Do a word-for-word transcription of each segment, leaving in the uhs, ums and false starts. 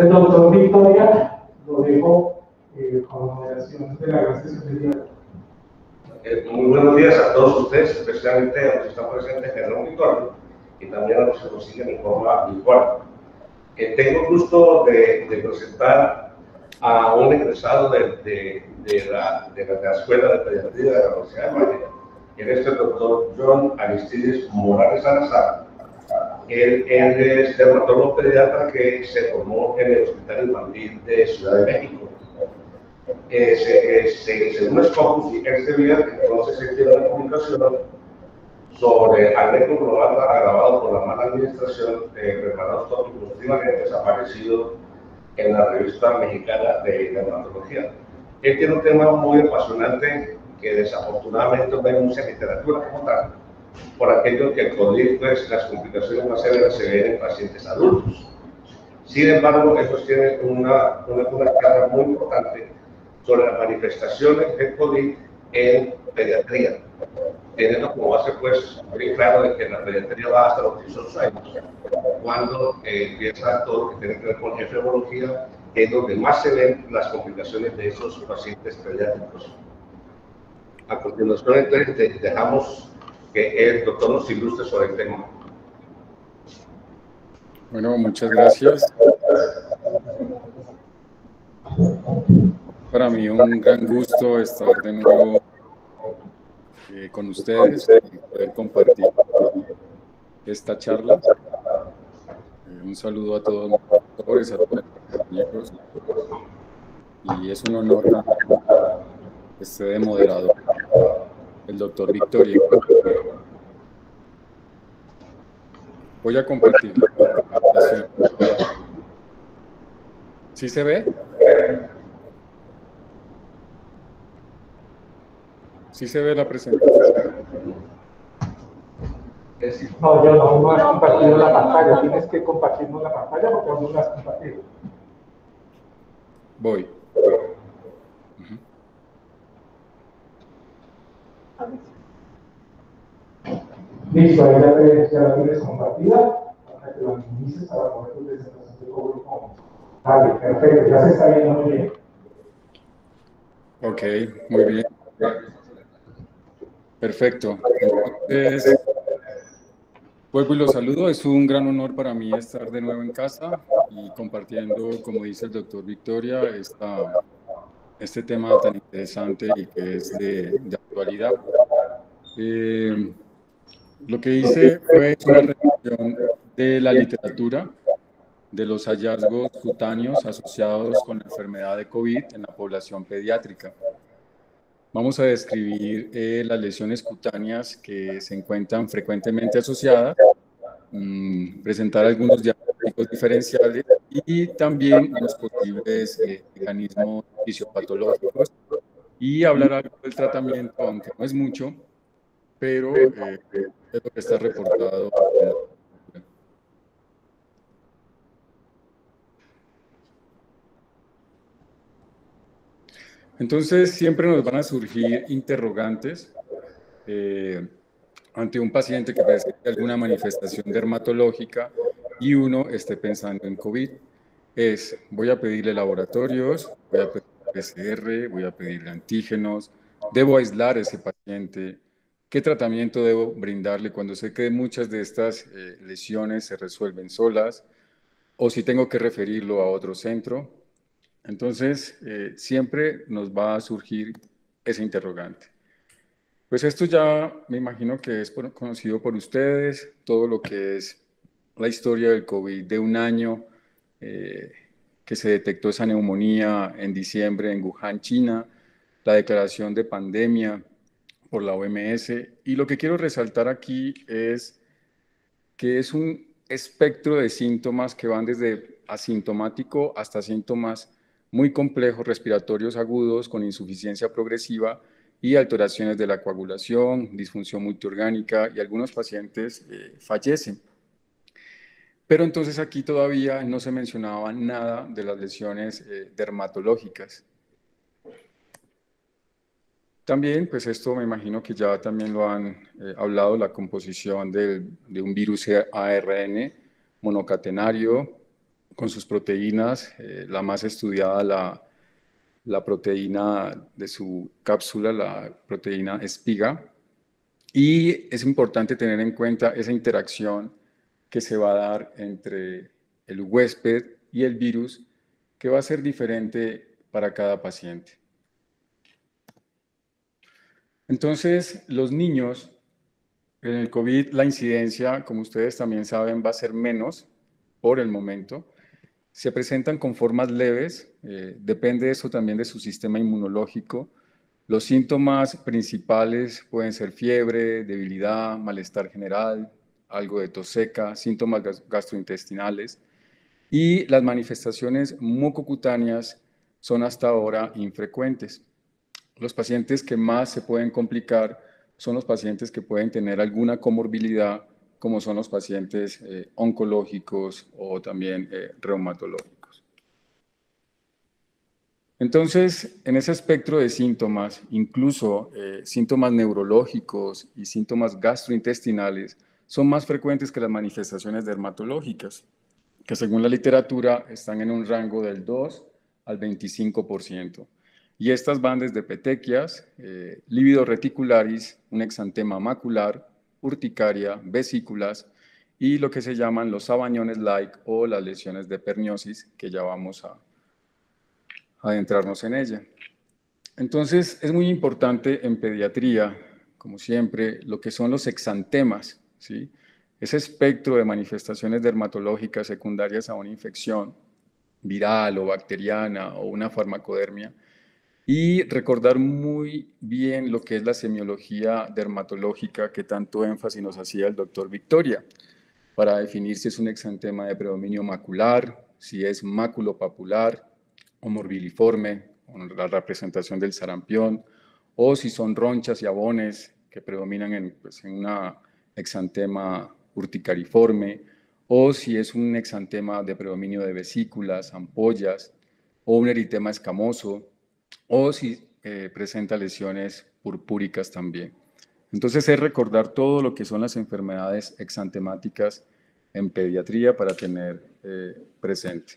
Entonces, doctor Victoria, lo dejo eh, con la moderación de la gran sesión del día de hoy. Eh, muy buenos días a todos ustedes, especialmente a los que están presentes en el auditorio y también a los que nos siguen en forma virtual. Eh, tengo el gusto de, de presentar a un egresado de, de, de, la, de la Escuela de Pediatría de la Universidad de Valle, que es el doctor John Aristides Morales Salazar. Él, él es dermatólogo pediatra que se formó en el Hospital Infantil de Ciudad de México. Eh, se, se, según Scopus, este día, entonces se tiene una comunicación sobre acné global agravado por la mala administración de preparados tópicos trivalentes desaparecidos en la revista mexicana de dermatología. Él tiene un tema muy apasionante que desafortunadamente no hay mucha literatura como tal, por aquello que el COVID, pues, las complicaciones más severas se ven en pacientes adultos. Sin embargo, estos tienen una, una, una carga muy importante sobre las manifestaciones del COVID en pediatría, teniendo como base, pues, muy claro de que la pediatría va hasta los dieciocho años, cuando eh, empieza todo lo que tiene que ver con efemología, es donde más se ven las complicaciones de esos pacientes pediátricos. A continuación, entonces, dejamos que el doctor nos ilustre sobre el tema. Bueno, muchas gracias. Para mí un gran gusto estar de nuevo eh, con ustedes y poder compartir esta charla. Eh, un saludo a todos los doctores, a todos los compañeros. Y es un honor que esté de moderador el doctor Victoria. Voy a compartir la presentación. ¿Sí se ve? ¿Sí se ve la presentación? No, yo no, no has compartido la pantalla. Tienes que compartirnos la pantalla porque aún no la has compartido. Voy. Uh-huh. Listo, ahí ya, te, ya la tienes compartida. Para que la minimices para poder tu presentación de público. Vale, perfecto, ya se está viendo muy bien. Ok, muy bien. Perfecto. Entonces, vuelvo y los saludo. Es un gran honor para mí estar de nuevo en casa y compartiendo, como dice el doctor Victoria, esta, este tema tan interesante y que es de, de actualidad. Eh, lo que hice fue una revisión de la literatura de los hallazgos cutáneos asociados con la enfermedad de COVID en la población pediátrica. Vamos a describir eh, las lesiones cutáneas que se encuentran frecuentemente asociadas, mmm, presentar algunos diagnósticos diferenciales y también los posibles eh, mecanismos fisiopatológicos y hablar algo del tratamiento, aunque no es mucho, pero eh, es lo que está reportado en la literatura. Entonces, siempre nos van a surgir interrogantes eh, ante un paciente que presente alguna manifestación dermatológica y uno esté pensando en COVID. Es, voy a pedirle laboratorios, voy a pedir P C R, voy a pedirle antígenos, debo aislar a ese paciente, qué tratamiento debo brindarle cuando sé que muchas de estas eh, lesiones se resuelven solas o si tengo que referirlo a otro centro. Entonces, eh, siempre nos va a surgir ese interrogante. Pues esto ya me imagino que es por, conocido por ustedes, todo lo que es la historia del COVID de un año, eh, que se detectó esa neumonía en diciembre en Wuhan, China, la declaración de pandemia por la O M S. Y lo que quiero resaltar aquí es que es un espectro de síntomas que van desde asintomático hasta síntomas muy complejos respiratorios agudos con insuficiencia progresiva y alteraciones de la coagulación, disfunción multiorgánica y algunos pacientes eh, fallecen. Pero entonces aquí todavía no se mencionaba nada de las lesiones eh, dermatológicas. También, pues esto me imagino que ya también lo han eh, hablado, la composición de, de un virus A R N monocatenario con sus proteínas, eh, la más estudiada, la, la proteína de su cápsula, la proteína espiga. Y es importante tener en cuenta esa interacción que se va a dar entre el huésped y el virus, que va a ser diferente para cada paciente. Entonces, los niños, en el COVID, la incidencia, como ustedes también saben, va a ser menos por el momento. Se presentan con formas leves, eh, depende eso también de su sistema inmunológico. Los síntomas principales pueden ser fiebre, debilidad, malestar general, algo de tos seca, síntomas gastrointestinales, y las manifestaciones mucocutáneas son hasta ahora infrecuentes. Los pacientes que más se pueden complicar son los pacientes que pueden tener alguna comorbilidad, como son los pacientes eh, oncológicos o también eh, reumatológicos. Entonces, en ese espectro de síntomas, incluso eh, síntomas neurológicos y síntomas gastrointestinales son más frecuentes que las manifestaciones dermatológicas, que según la literatura están en un rango del dos al veinticinco por ciento. Y estas van desde petequias, eh, lívido reticularis, un exantema macular, urticaria, vesículas y lo que se llaman los sabañones-like o las lesiones de perniosis, que ya vamos a adentrarnos en ella. Entonces, es muy importante en pediatría, como siempre, lo que son los exantemas, ¿sí? Ese espectro de manifestaciones dermatológicas secundarias a una infección viral o bacteriana o una farmacodermia, y recordar muy bien lo que es la semiología dermatológica que tanto énfasis nos hacía el doctor Victoria, para definir si es un exantema de predominio macular, si es maculopapular o morbiliforme, con la representación del sarampión, o si son ronchas y abones que predominan en, pues, en una exantema urticariforme, o si es un exantema de predominio de vesículas, ampollas, o un eritema escamoso, o si eh, presenta lesiones purpúricas también. Entonces es recordar todo lo que son las enfermedades exantemáticas en pediatría para tener eh, presente.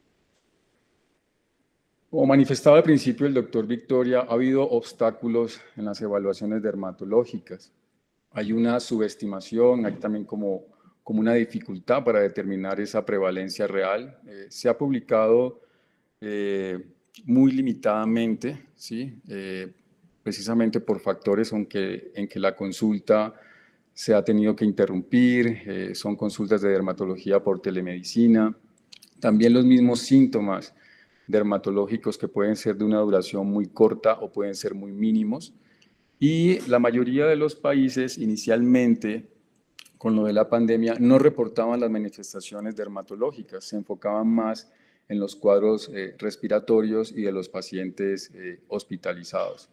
Como manifestaba al principio el doctor Victoria, ha habido obstáculos en las evaluaciones dermatológicas. Hay una subestimación, hay también como, como una dificultad para determinar esa prevalencia real. Eh, se ha publicado eh, muy limitadamente, ¿sí? Eh, precisamente por factores en que, en que la consulta se ha tenido que interrumpir, eh, son consultas de dermatología por telemedicina, también los mismos síntomas dermatológicos que pueden ser de una duración muy corta o pueden ser muy mínimos, y la mayoría de los países inicialmente, con lo de la pandemia, no reportaban las manifestaciones dermatológicas, se enfocaban más en los cuadros eh, respiratorios y de los pacientes eh, hospitalizados.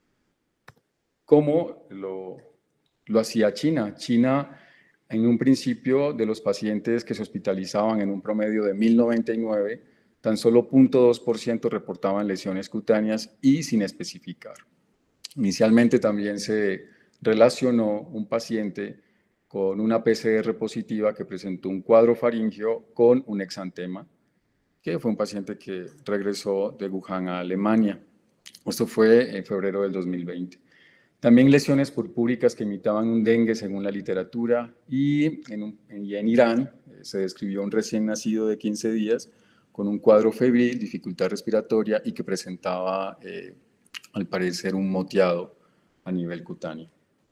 ¿Cómo lo, lo hacía China? China, en un principio, de los pacientes que se hospitalizaban en un promedio de mil noventa y nueve, tan solo cero punto dos por ciento reportaban lesiones cutáneas y sin especificar. Inicialmente también se relacionó un paciente con una P C R positiva que presentó un cuadro faríngeo con un exantema, que fue un paciente que regresó de Wuhan a Alemania. Esto fue en febrero del dos mil veinte. También lesiones purpúricas que imitaban un dengue según la literatura, y en, un, y en Irán eh, se describió un recién nacido de quince días con un cuadro febril, dificultad respiratoria y que presentaba, eh, al parecer, un moteado a nivel cutáneo.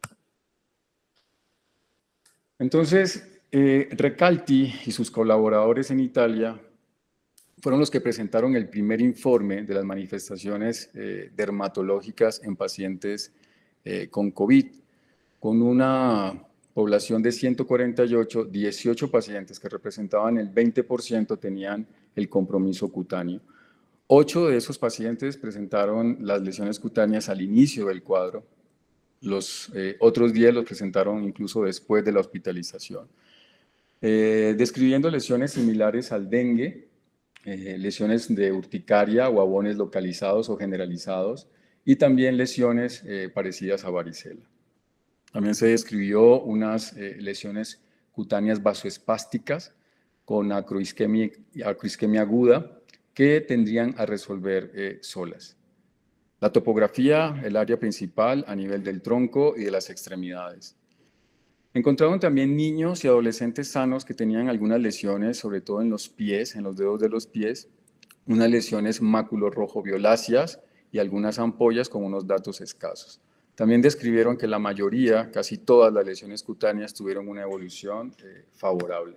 Entonces, eh, Recalti y sus colaboradores en Italia fueron los que presentaron el primer informe de las manifestaciones eh, dermatológicas en pacientes eh, con COVID, con una población de ciento cuarenta y ocho, dieciocho pacientes que representaban el veinte por ciento tenían el compromiso cutáneo. Ocho de esos pacientes presentaron las lesiones cutáneas al inicio del cuadro. Los eh, otros diez los presentaron incluso después de la hospitalización. Eh, describiendo lesiones similares al dengue, eh, lesiones de urticaria o abones localizados o generalizados, y también lesiones eh, parecidas a varicela. También se describió unas eh, lesiones cutáneas vasoespásticas con acroisquemia, acroisquemia aguda que tendrían a resolver eh, solas. La topografía, el área principal a nivel del tronco y de las extremidades. Encontraron también niños y adolescentes sanos que tenían algunas lesiones, sobre todo en los pies, en los dedos de los pies, unas lesiones máculo-rojo-violáceas y algunas ampollas con unos datos escasos. También describieron que la mayoría, casi todas las lesiones cutáneas tuvieron una evolución eh, favorable.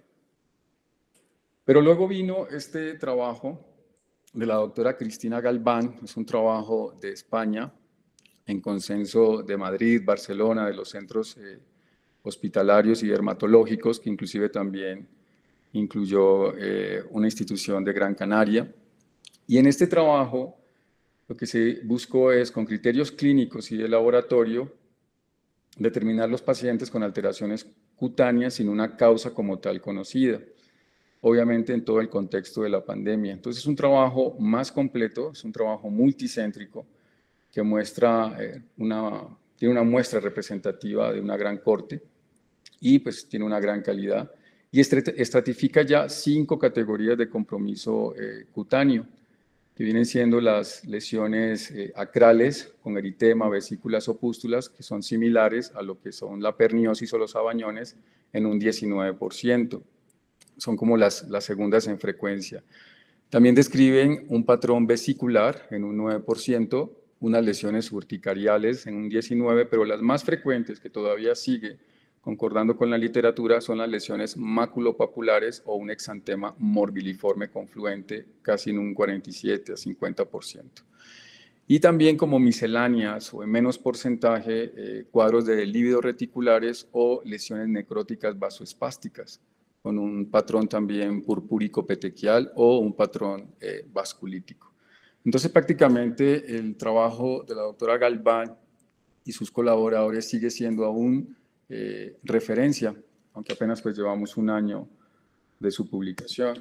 Pero luego vino este trabajo de la doctora Cristina Galván, es un trabajo de España, en consenso de Madrid, Barcelona, de los centros eh, hospitalarios y dermatológicos, que inclusive también incluyó eh, una institución de Gran Canaria. Y en este trabajo lo que se buscó es, con criterios clínicos y de laboratorio, determinar los pacientes con alteraciones cutáneas sin una causa como tal conocida, obviamente en todo el contexto de la pandemia. Entonces es un trabajo más completo, es un trabajo multicéntrico que muestra eh, una, tiene una muestra representativa de una gran corte y pues tiene una gran calidad y estratifica ya cinco categorías de compromiso eh, cutáneo, que vienen siendo las lesiones eh, acrales con eritema, vesículas o pústulas, que son similares a lo que son la perniosis o los sabañones en un diecinueve por ciento. Son como las, las segundas en frecuencia. También describen un patrón vesicular en un nueve por ciento, unas lesiones urticariales en un diecinueve por ciento, pero las más frecuentes que todavía sigue concordando con la literatura son las lesiones maculopapulares o un exantema morbiliforme confluente casi en un cuarenta y siete a cincuenta por ciento. Y también como misceláneas o en menos porcentaje eh, cuadros de lívidos reticulares o lesiones necróticas vasoespásticas, con un patrón también purpúrico petequial o un patrón eh, vasculítico. Entonces, prácticamente el trabajo de la doctora Galván y sus colaboradores sigue siendo aún eh, referencia, aunque apenas pues llevamos un año de su publicación.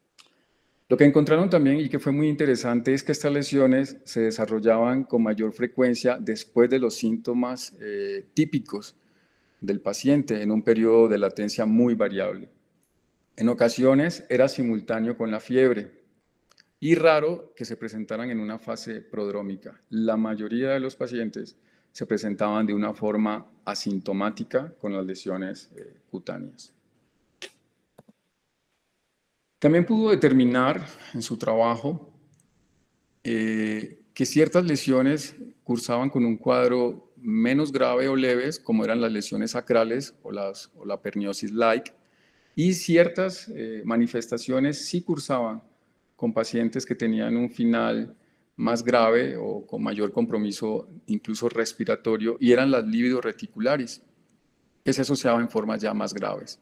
Lo que encontraron también y que fue muy interesante es que estas lesiones se desarrollaban con mayor frecuencia después de los síntomas eh, típicos del paciente en un periodo de latencia muy variable. En ocasiones era simultáneo con la fiebre y raro que se presentaran en una fase prodrómica. La mayoría de los pacientes se presentaban de una forma asintomática con las lesiones eh, cutáneas. También pudo determinar en su trabajo eh, que ciertas lesiones cursaban con un cuadro menos grave o leves, como eran las lesiones acrales o, las, o la perniosis like, y ciertas eh, manifestaciones sí cursaban con pacientes que tenían un final más grave o con mayor compromiso incluso respiratorio, y eran las lívidos reticulares, que se asociaban en formas ya más graves.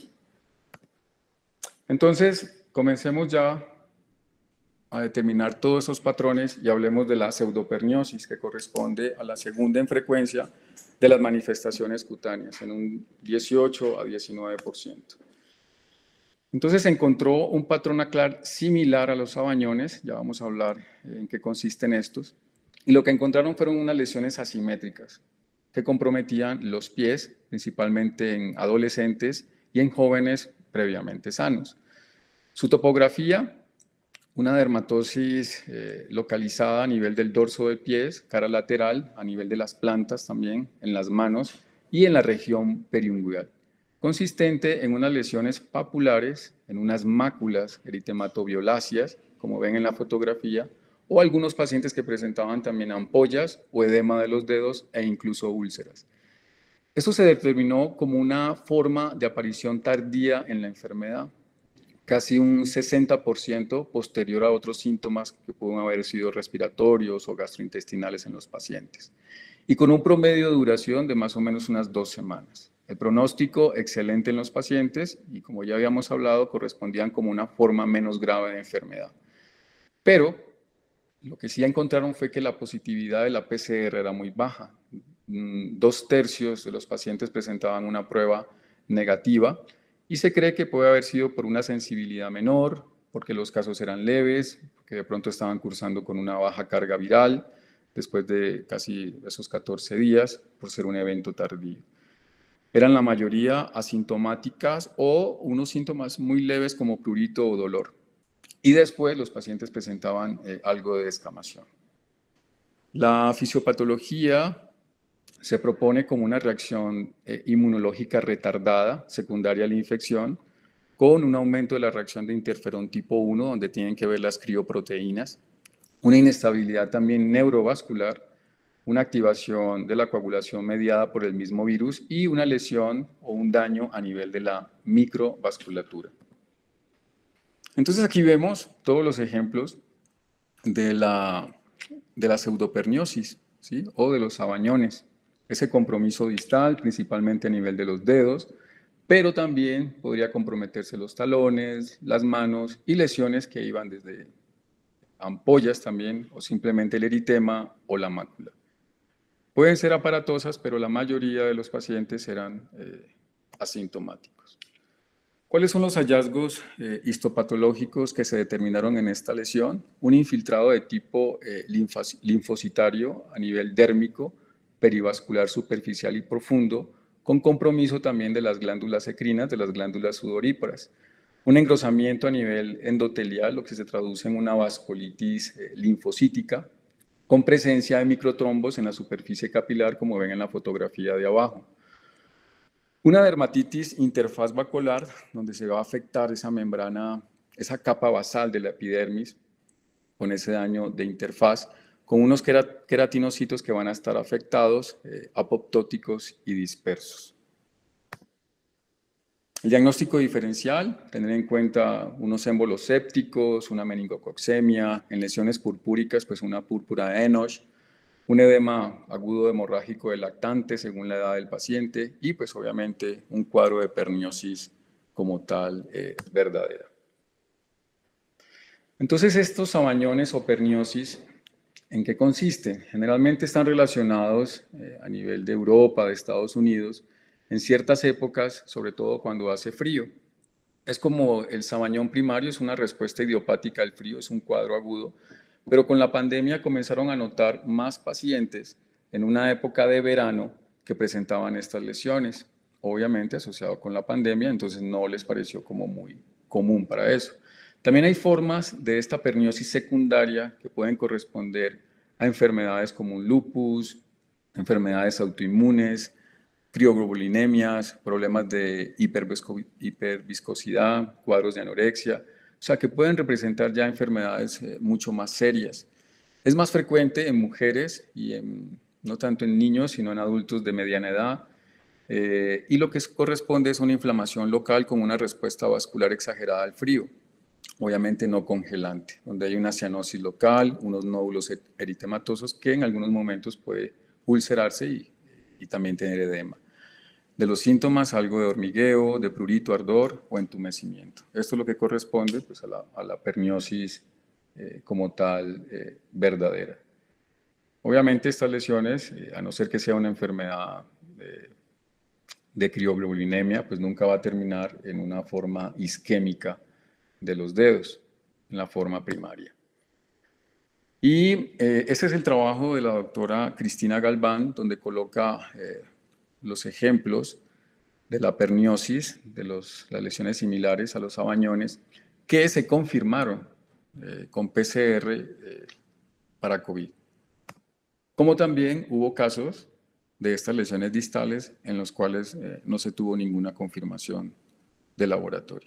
Entonces, comencemos ya a determinar todos esos patrones y hablemos de la pseudoperniosis, que corresponde a la segunda en frecuencia de las manifestaciones cutáneas, en un dieciocho a diecinueve por ciento. Entonces se encontró un patrón aclar similar a los sabañones, ya vamos a hablar en qué consisten estos, y lo que encontraron fueron unas lesiones asimétricas que comprometían los pies, principalmente en adolescentes y en jóvenes previamente sanos. Su topografía, una dermatosis eh, localizada a nivel del dorso de pies, cara lateral, a nivel de las plantas también, en las manos y en la región periungual, consistente en unas lesiones papulares, en unas máculas eritematoviolaceas, como ven en la fotografía, o algunos pacientes que presentaban también ampollas o edema de los dedos e incluso úlceras. Esto se determinó como una forma de aparición tardía en la enfermedad, casi un sesenta por ciento posterior a otros síntomas que pueden haber sido respiratorios o gastrointestinales en los pacientes, y con un promedio de duración de más o menos unas dos semanas. El pronóstico excelente en los pacientes y, como ya habíamos hablado, correspondían como una forma menos grave de enfermedad. Pero lo que sí encontraron fue que la positividad de la P C R era muy baja. Dos tercios de los pacientes presentaban una prueba negativa y se cree que puede haber sido por una sensibilidad menor, porque los casos eran leves, que de pronto estaban cursando con una baja carga viral después de casi esos catorce días, por ser un evento tardío. Eran la mayoría asintomáticas o unos síntomas muy leves como prurito o dolor. Y después los pacientes presentaban eh, algo de descamación. La fisiopatología se propone como una reacción eh, inmunológica retardada, secundaria a la infección, con un aumento de la reacción de interferón tipo uno, donde tienen que ver las crioproteínas, una inestabilidad también neurovascular, una activación de la coagulación mediada por el mismo virus y una lesión o un daño a nivel de la microvasculatura. Entonces aquí vemos todos los ejemplos de la, de la pseudoperniosis, ¿sí? O de los sabañones. Ese compromiso distal, principalmente a nivel de los dedos, pero también podría comprometerse los talones, las manos y lesiones que iban desde ampollas también, o simplemente el eritema o la mácula. Pueden ser aparatosas, pero la mayoría de los pacientes eran eh, asintomáticos. ¿Cuáles son los hallazgos eh, histopatológicos que se determinaron en esta lesión? Un infiltrado de tipo eh, linfocitario a nivel dérmico, perivascular superficial y profundo, con compromiso también de las glándulas ecrinas, de las glándulas sudoríparas. Un engrosamiento a nivel endotelial, lo que se traduce en una vasculitis eh, linfocítica, con presencia de microtrombos en la superficie capilar, como ven en la fotografía de abajo. Una dermatitis interfaz vacuolar, donde se va a afectar esa membrana, esa capa basal de la epidermis, con ese daño de interfaz, con unos queratinocitos que van a estar afectados, eh, apoptóticos y dispersos. El diagnóstico diferencial, tener en cuenta unos émbolos sépticos, una meningococcemia, en lesiones purpúricas, pues una púrpura de Enoch, un edema agudo hemorrágico del lactante según la edad del paciente y pues obviamente un cuadro de perniosis como tal eh, verdadera. Entonces estos sabañones o perniosis, ¿en qué consisten? Generalmente están relacionados eh, a nivel de Europa, de Estados Unidos, en ciertas épocas, sobre todo cuando hace frío. Es como el sabañón primario, es una respuesta idiopática al frío, es un cuadro agudo, pero con la pandemia comenzaron a notar más pacientes en una época de verano que presentaban estas lesiones, obviamente asociado con la pandemia, entonces no les pareció como muy común para eso. También hay formas de esta perniosis secundaria que pueden corresponder a enfermedades como un lupus, enfermedades autoinmunes, crioglobulinemias, problemas de hipervisco- hiperviscosidad, cuadros de anorexia, o sea que pueden representar ya enfermedades eh, mucho más serias. Es más frecuente en mujeres y en, no tanto en niños, sino en adultos de mediana edad, eh, y lo que corresponde es una inflamación local con una respuesta vascular exagerada al frío, obviamente no congelante, donde hay una cianosis local, unos nódulos eritematosos que en algunos momentos puede ulcerarse y, y también tener edema. De los síntomas, algo de hormigueo, de prurito, ardor o entumecimiento. Esto es lo que corresponde pues, a, la, a la perniosis eh, como tal eh, verdadera. Obviamente estas lesiones, eh, a no ser que sea una enfermedad de, de crioglobulinemia, pues nunca va a terminar en una forma isquémica de los dedos, en la forma primaria. Y eh, ese es el trabajo de la doctora Cristina Galván, donde coloca eh, los ejemplos de la perniosis, de los, las lesiones similares a los sabañones, que se confirmaron eh, con P C R eh, para COVID. Como también hubo casos de estas lesiones distales en los cuales eh, no se tuvo ninguna confirmación de laboratorio.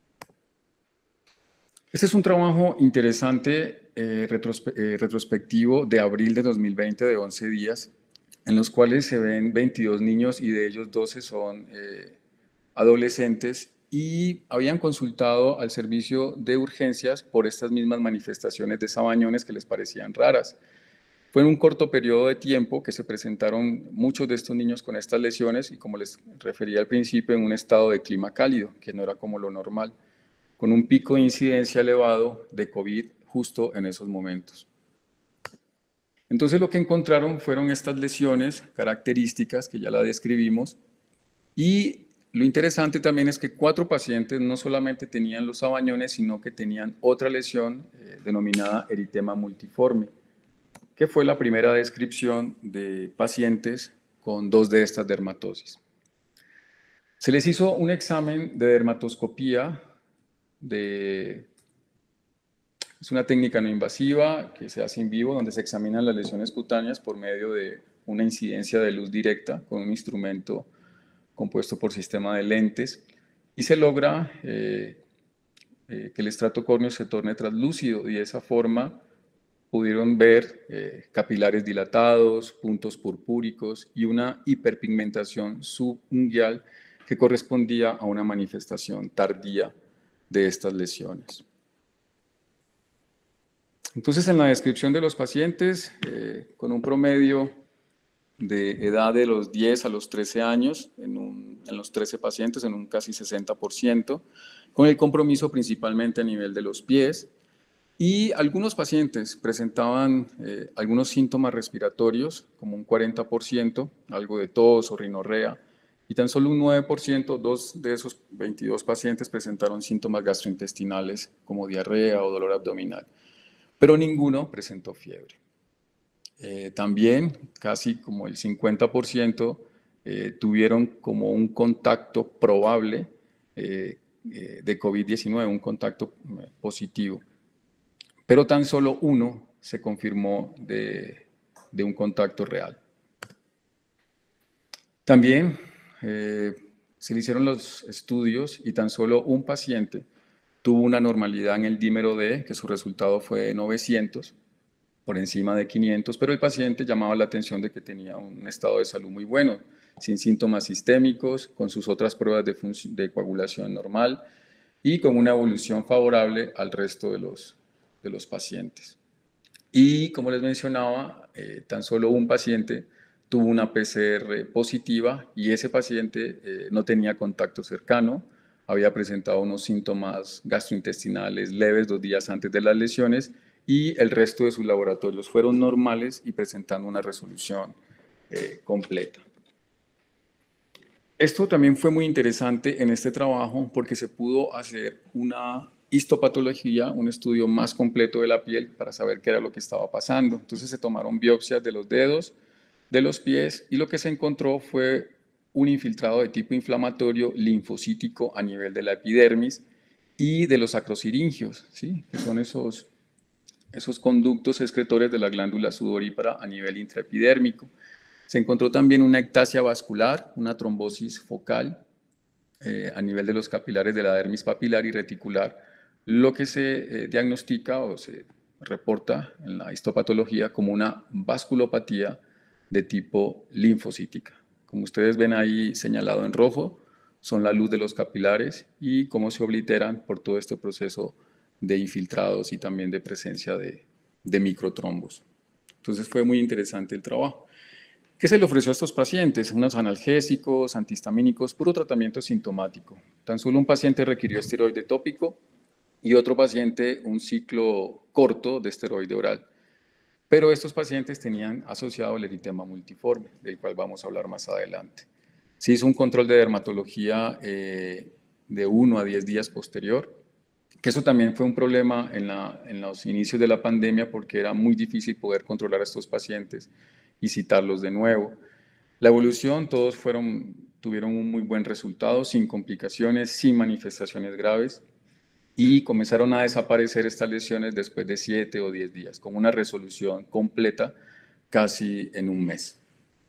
Este es un trabajo interesante, eh, retrospe eh, retrospectivo de abril de dos mil veinte, de once días, en los cuales se ven veintidós niños y de ellos doce son eh, adolescentes y habían consultado al servicio de urgencias por estas mismas manifestaciones de sabañones que les parecían raras. Fue en un corto periodo de tiempo que se presentaron muchos de estos niños con estas lesiones y, como les refería al principio, en un estado de clima cálido, que no era como lo normal, con un pico de incidencia elevado de COVID justo en esos momentos. Entonces lo que encontraron fueron estas lesiones características que ya la describimos, y lo interesante también es que cuatro pacientes no solamente tenían los sabañones, sino que tenían otra lesión eh, denominada eritema multiforme, que fue la primera descripción de pacientes con dos de estas dermatosis. Se les hizo un examen de dermatoscopía, de, es una técnica no invasiva que se hace en vivo, donde se examinan las lesiones cutáneas por medio de una incidencia de luz directa con un instrumento compuesto por sistema de lentes, y se logra eh, eh, que el estrato córneo se torne translúcido, y de esa forma pudieron ver eh, capilares dilatados, puntos purpúricos y una hiperpigmentación subunguial que correspondía a una manifestación tardía de estas lesiones. Entonces, en la descripción de los pacientes, eh, con un promedio de edad de los diez a los trece años, en, un, en los trece pacientes, en un casi sesenta por ciento, con el compromiso principalmente a nivel de los pies, y algunos pacientes presentaban eh, algunos síntomas respiratorios, como un cuarenta por ciento, algo de tos o rinorrea, y tan solo un nueve por ciento, dos de esos veintidós pacientes presentaron síntomas gastrointestinales, como diarrea o dolor abdominal, pero ninguno presentó fiebre. Eh, también casi como el cincuenta por ciento eh, tuvieron como un contacto probable eh, eh, de COVID diecinueve, un contacto eh, positivo. Pero tan solo uno se confirmó de, de un contacto real. También eh, se le hicieron los estudios y tan solo un paciente tuvo una normalidad en el dímero D, que su resultado fue novecientos, por encima de quinientos, pero el paciente llamaba la atención de que tenía un estado de salud muy bueno, sin síntomas sistémicos, con sus otras pruebas de, de coagulación normal y con una evolución favorable al resto de los, de los pacientes. Y como les mencionaba, eh, tan solo un paciente tuvo una P C R positiva y ese paciente eh, no tenía contacto cercano, había presentado unos síntomas gastrointestinales leves dos días antes de las lesiones y el resto de sus laboratorios fueron normales y presentando una resolución eh, completa. Esto también fue muy interesante en este trabajo porque se pudo hacer una histopatología, un estudio más completo de la piel para saber qué era lo que estaba pasando. Entonces se tomaron biopsias de los dedos, de los pies, y lo que se encontró fue un infiltrado de tipo inflamatorio linfocítico a nivel de la epidermis y de los acrosiringios, ¿sí? Que son esos, esos conductos excretores de la glándula sudorípara a nivel intraepidérmico. Se encontró también una ectasia vascular, una trombosis focal eh, a nivel de los capilares de la dermis papilar y reticular, lo que se eh, diagnostica o se reporta en la histopatología como una vasculopatía de tipo linfocítica. Como ustedes ven ahí señalado en rojo, son la luz de los capilares y cómo se obliteran por todo este proceso de infiltrados y también de presencia de, de microtrombos. Entonces fue muy interesante el trabajo. ¿Qué se le ofreció a estos pacientes? Unos analgésicos, antihistamínicos, puro tratamiento sintomático. Tan solo un paciente requirió esteroide tópico y otro paciente un ciclo corto de esteroide oral. Pero estos pacientes tenían asociado el eritema multiforme, del cual vamos a hablar más adelante. Se hizo un control de dermatología eh, de uno a diez días posterior, que eso también fue un problema en, la, en los inicios de la pandemia porque era muy difícil poder controlar a estos pacientes y citarlos de nuevo. La evolución, todos fueron, tuvieron un muy buen resultado, sin complicaciones, sin manifestaciones graves, y comenzaron a desaparecer estas lesiones después de siete o diez días, con una resolución completa casi en un mes.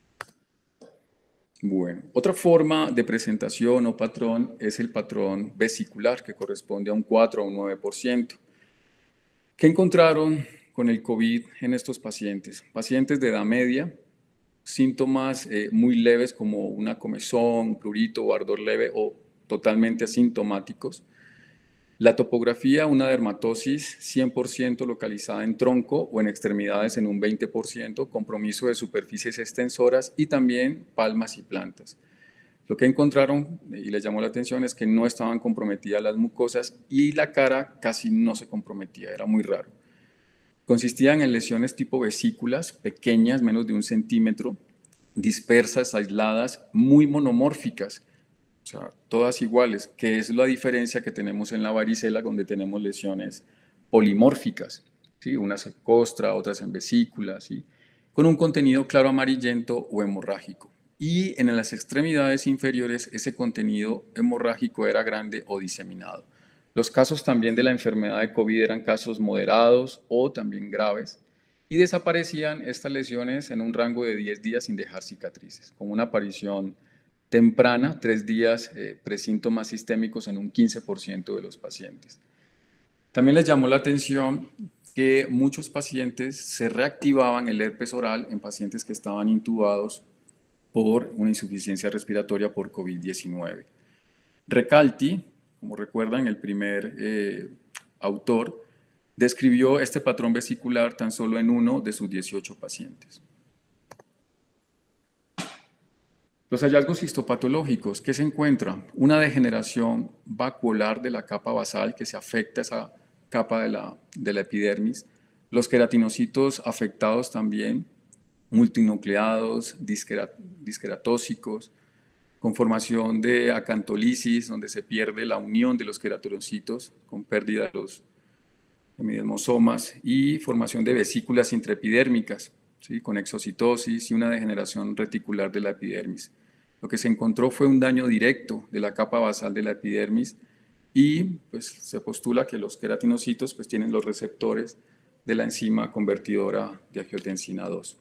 Bueno, otra forma de presentación o patrón es el patrón vesicular, que corresponde a un cuatro o un nueve por ciento. ¿Qué encontraron con el COVID en estos pacientes? Pacientes de edad media, síntomas eh, muy leves como una comezón, prurito o ardor leve o totalmente asintomáticos. La topografía, una dermatosis cien por ciento localizada en tronco o en extremidades en un veinte por ciento, compromiso de superficies extensoras y también palmas y plantas. Lo que encontraron, y les llamó la atención, es que no estaban comprometidas las mucosas y la cara casi no se comprometía, era muy raro. Consistían en lesiones tipo vesículas, pequeñas, menos de un centímetro, dispersas, aisladas, muy monomórficas, o sea, todas iguales, que es la diferencia que tenemos en la varicela, donde tenemos lesiones polimórficas, ¿sí? Unas en costra, otras en vesículas, ¿sí? Con un contenido claro amarillento o hemorrágico. y en las extremidades inferiores ese contenido hemorrágico era grande o diseminado. Los casos también de la enfermedad de COVID eran casos moderados o también graves, y desaparecían estas lesiones en un rango de diez días sin dejar cicatrices, con una aparición temprana, tres días, eh, presíntomas sistémicos en un quince por ciento de los pacientes. También les llamó la atención que muchos pacientes se reactivaban el herpes oral en pacientes que estaban intubados por una insuficiencia respiratoria por COVID diecinueve. Recalti, como recuerdan, el primer eh, autor, describió este patrón vesicular tan solo en uno de sus dieciocho pacientes. Los hallazgos histopatológicos, ¿qué se encuentra? Una degeneración vacuolar de la capa basal que se afecta a esa capa de la, de la epidermis. Los queratinocitos afectados también, multinucleados, disqueratóxicos, con formación de acantolisis, donde se pierde la unión de los queratinocitos con pérdida de los hemidesmosomas, y formación de vesículas intraepidérmicas, ¿sí? Con exocitosis y una degeneración reticular de la epidermis. Lo que se encontró fue un daño directo de la capa basal de la epidermis, y pues, se postula que los queratinocitos pues, tienen los receptores de la enzima convertidora de angiotensina dos.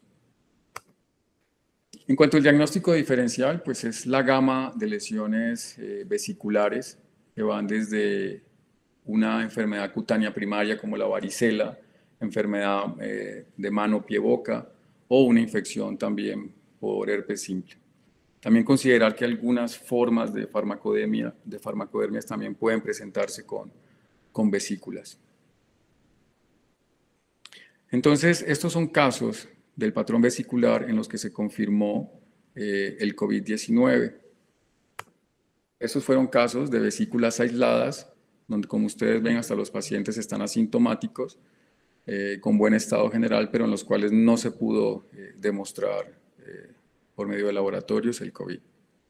En cuanto al diagnóstico diferencial, pues es la gama de lesiones eh, vesiculares que van desde una enfermedad cutánea primaria como la varicela, enfermedad eh, de mano, pie, boca, o una infección también por herpes simple. También considerar que algunas formas de farmacodemia, de farmacodermias también pueden presentarse con, con vesículas. Entonces, estos son casos del patrón vesicular en los que se confirmó eh, el COVID diecinueve. Estos fueron casos de vesículas aisladas, donde, como ustedes ven, hasta los pacientes están asintomáticos, eh, con buen estado general, pero en los cuales no se pudo eh, demostrar eh, por medio de laboratorios el COVID.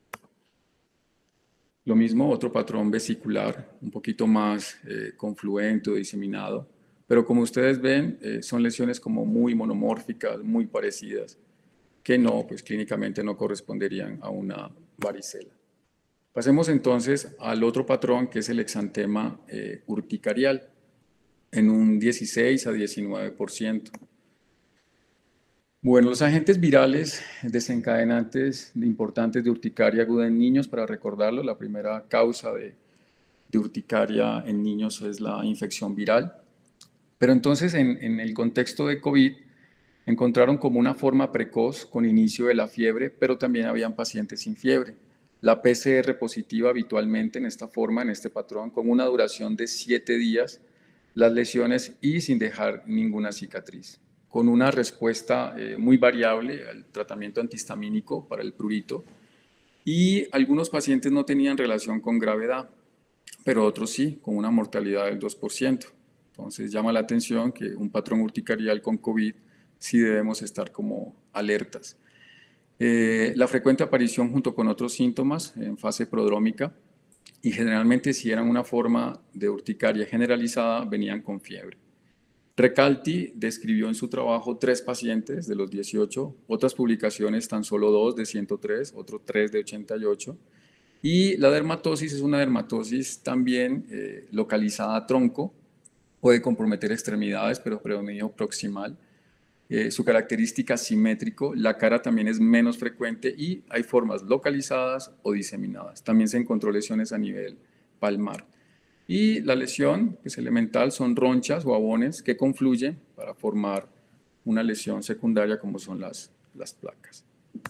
Lo mismo, otro patrón vesicular, un poquito más eh, confluente o diseminado, pero como ustedes ven, eh, son lesiones como muy monomórficas, muy parecidas, que no, pues clínicamente no corresponderían a una varicela. Pasemos entonces al otro patrón, que es el exantema eh, urticarial, en un dieciséis a diecinueve por ciento. Bueno, los agentes virales desencadenantes importantes de urticaria aguda en niños, para recordarlo, la primera causa de, de urticaria en niños es la infección viral. Pero entonces, en, en el contexto de COVID, encontraron como una forma precoz con inicio de la fiebre, pero también habían pacientes sin fiebre. La P C R positiva habitualmente en esta forma, en este patrón, con una duración de siete días, las lesiones y sin dejar ninguna cicatriz, con una respuesta eh, muy variable al tratamiento antihistamínico para el prurito, y algunos pacientes no tenían relación con gravedad, pero otros sí, con una mortalidad del dos por ciento. Entonces llama la atención que un patrón urticarial con COVID sí debemos estar como alertas. Eh, la frecuente aparición junto con otros síntomas en fase prodrómica, y generalmente si eran una forma de urticaria generalizada, venían con fiebre. Recalti describió en su trabajo tres pacientes de los dieciocho, otras publicaciones tan solo dos de ciento tres, otros tres de ochenta y ocho, y la dermatosis es una dermatosis también eh, localizada a tronco, puede comprometer extremidades, pero predominio proximal. Eh, su característica simétrico, la cara también es menos frecuente y hay formas localizadas o diseminadas. También se encontró lesiones a nivel palmar. Y la lesión pues, elemental son ronchas o abones que confluyen para formar una lesión secundaria como son las, las placas.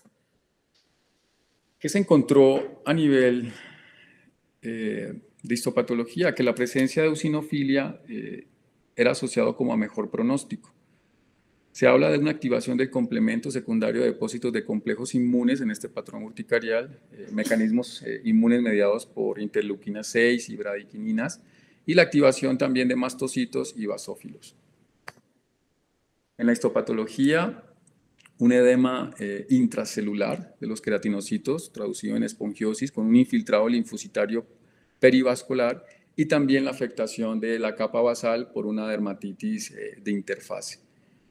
¿Qué se encontró a nivel eh, de histopatología? Que la presencia de eosinofilia eh, era asociado como a mejor pronóstico. Se habla de una activación del complemento secundario de depósitos de complejos inmunes en este patrón urticarial, eh, mecanismos eh, inmunes mediados por interleuquina seis y bradiquininas, y la activación también de mastocitos y basófilos. En la histopatología, un edema eh, intracelular de los queratinocitos, traducido en espongiosis, con un infiltrado linfocitario perivascular, y también la afectación de la capa basal por una dermatitis eh, de interfase.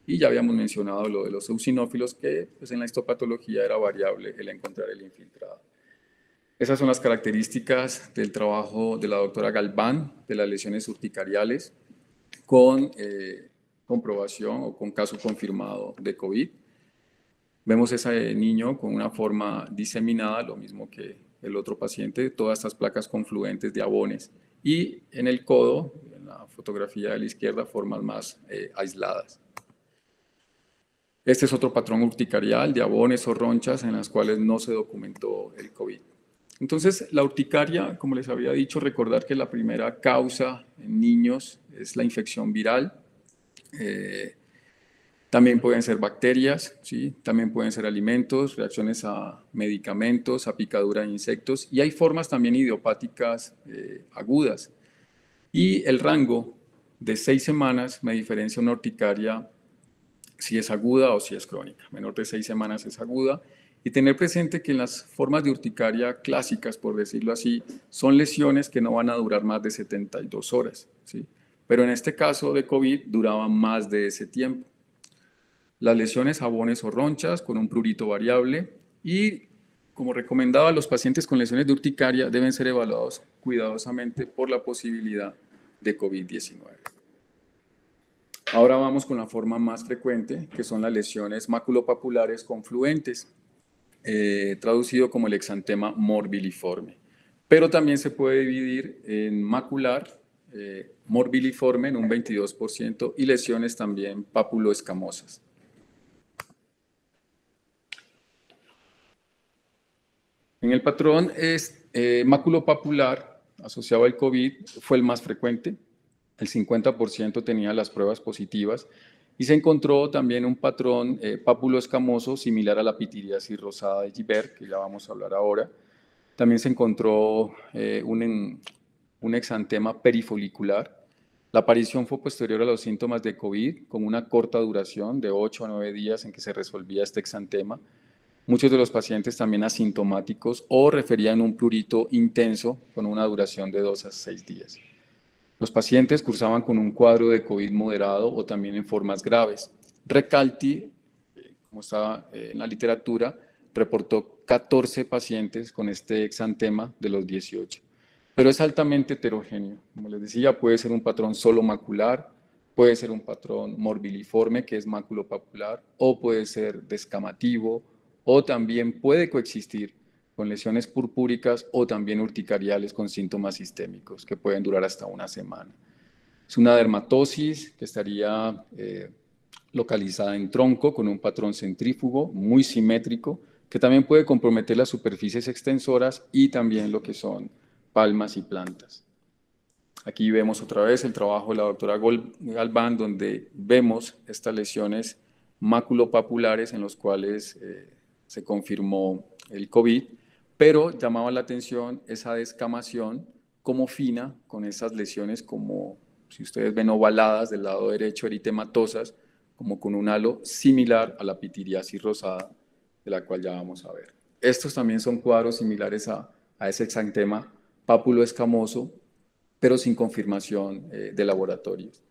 Y ya habíamos mencionado lo de los eosinófilos, que pues, en la histopatología era variable el encontrar el infiltrado. Esas son las características del trabajo de la doctora Galván de las lesiones urticariales con eh, comprobación o con caso confirmado de COVID. Vemos ese niño con una forma diseminada, lo mismo que el otro paciente, todas estas placas confluentes de abones. Y en el codo, en la fotografía de la izquierda, formas más eh, aisladas. Este es otro patrón urticarial de abones o ronchas en las cuales no se documentó el COVID. Entonces, la urticaria, como les había dicho, recordar que la primera causa en niños es la infección viral. Eh, también pueden ser bacterias, ¿sí? También pueden ser alimentos, reacciones a medicamentos, a picadura de insectos, y hay formas también idiopáticas eh, agudas. Y el rango de seis semanas me diferencia una urticaria si es aguda o si es crónica. Menor de seis semanas es aguda. Y tener presente que en las formas de urticaria clásicas, por decirlo así, son lesiones que no van a durar más de setenta y dos horas, ¿sí? Pero en este caso de COVID duraban más de ese tiempo. Las lesiones, abones o ronchas con un prurito variable y, como recomendaba, los pacientes con lesiones de urticaria deben ser evaluados cuidadosamente por la posibilidad de COVID diecinueve. Ahora vamos con la forma más frecuente, que son las lesiones maculopapulares confluentes, eh, traducido como el exantema morbiliforme. Pero también se puede dividir en macular, eh, morbiliforme en un veintidós por ciento y lesiones también papuloescamosas. En el patrón es, eh, maculopapular asociado al COVID fue el más frecuente. El cincuenta por ciento tenía las pruebas positivas y se encontró también un patrón eh, papuloescamoso similar a la pitiriasis rosada de Gibert, que ya vamos a hablar ahora. También se encontró eh, un, un exantema perifolicular. La aparición fue posterior a los síntomas de COVID, con una corta duración de ocho a nueve días en que se resolvía este exantema. Muchos de los pacientes también asintomáticos o referían un prurito intenso con una duración de dos a seis días. Los pacientes cursaban con un cuadro de COVID moderado o también en formas graves. Recalti, como está en la literatura, reportó catorce pacientes con este exantema de los dieciocho. Pero es altamente heterogéneo. Como les decía, puede ser un patrón solo macular, puede ser un patrón morbiliforme, que es maculopapular, o puede ser descamativo, o también puede coexistir con lesiones purpúricas o también urticariales con síntomas sistémicos que pueden durar hasta una semana. Es una dermatosis que estaría eh, localizada en tronco con un patrón centrífugo muy simétrico que también puede comprometer las superficies extensoras y también lo que son palmas y plantas. Aquí vemos otra vez el trabajo de la doctora Galván, donde vemos estas lesiones maculopapulares en los cuales eh, se confirmó el COVID, pero llamaba la atención esa descamación como fina, con esas lesiones como, si ustedes ven, ovaladas del lado derecho, eritematosas, como con un halo similar a la pitiriasis rosada, de la cual ya vamos a ver. Estos también son cuadros similares a, a ese exantema papuloescamoso, pero sin confirmación eh, de laboratorios.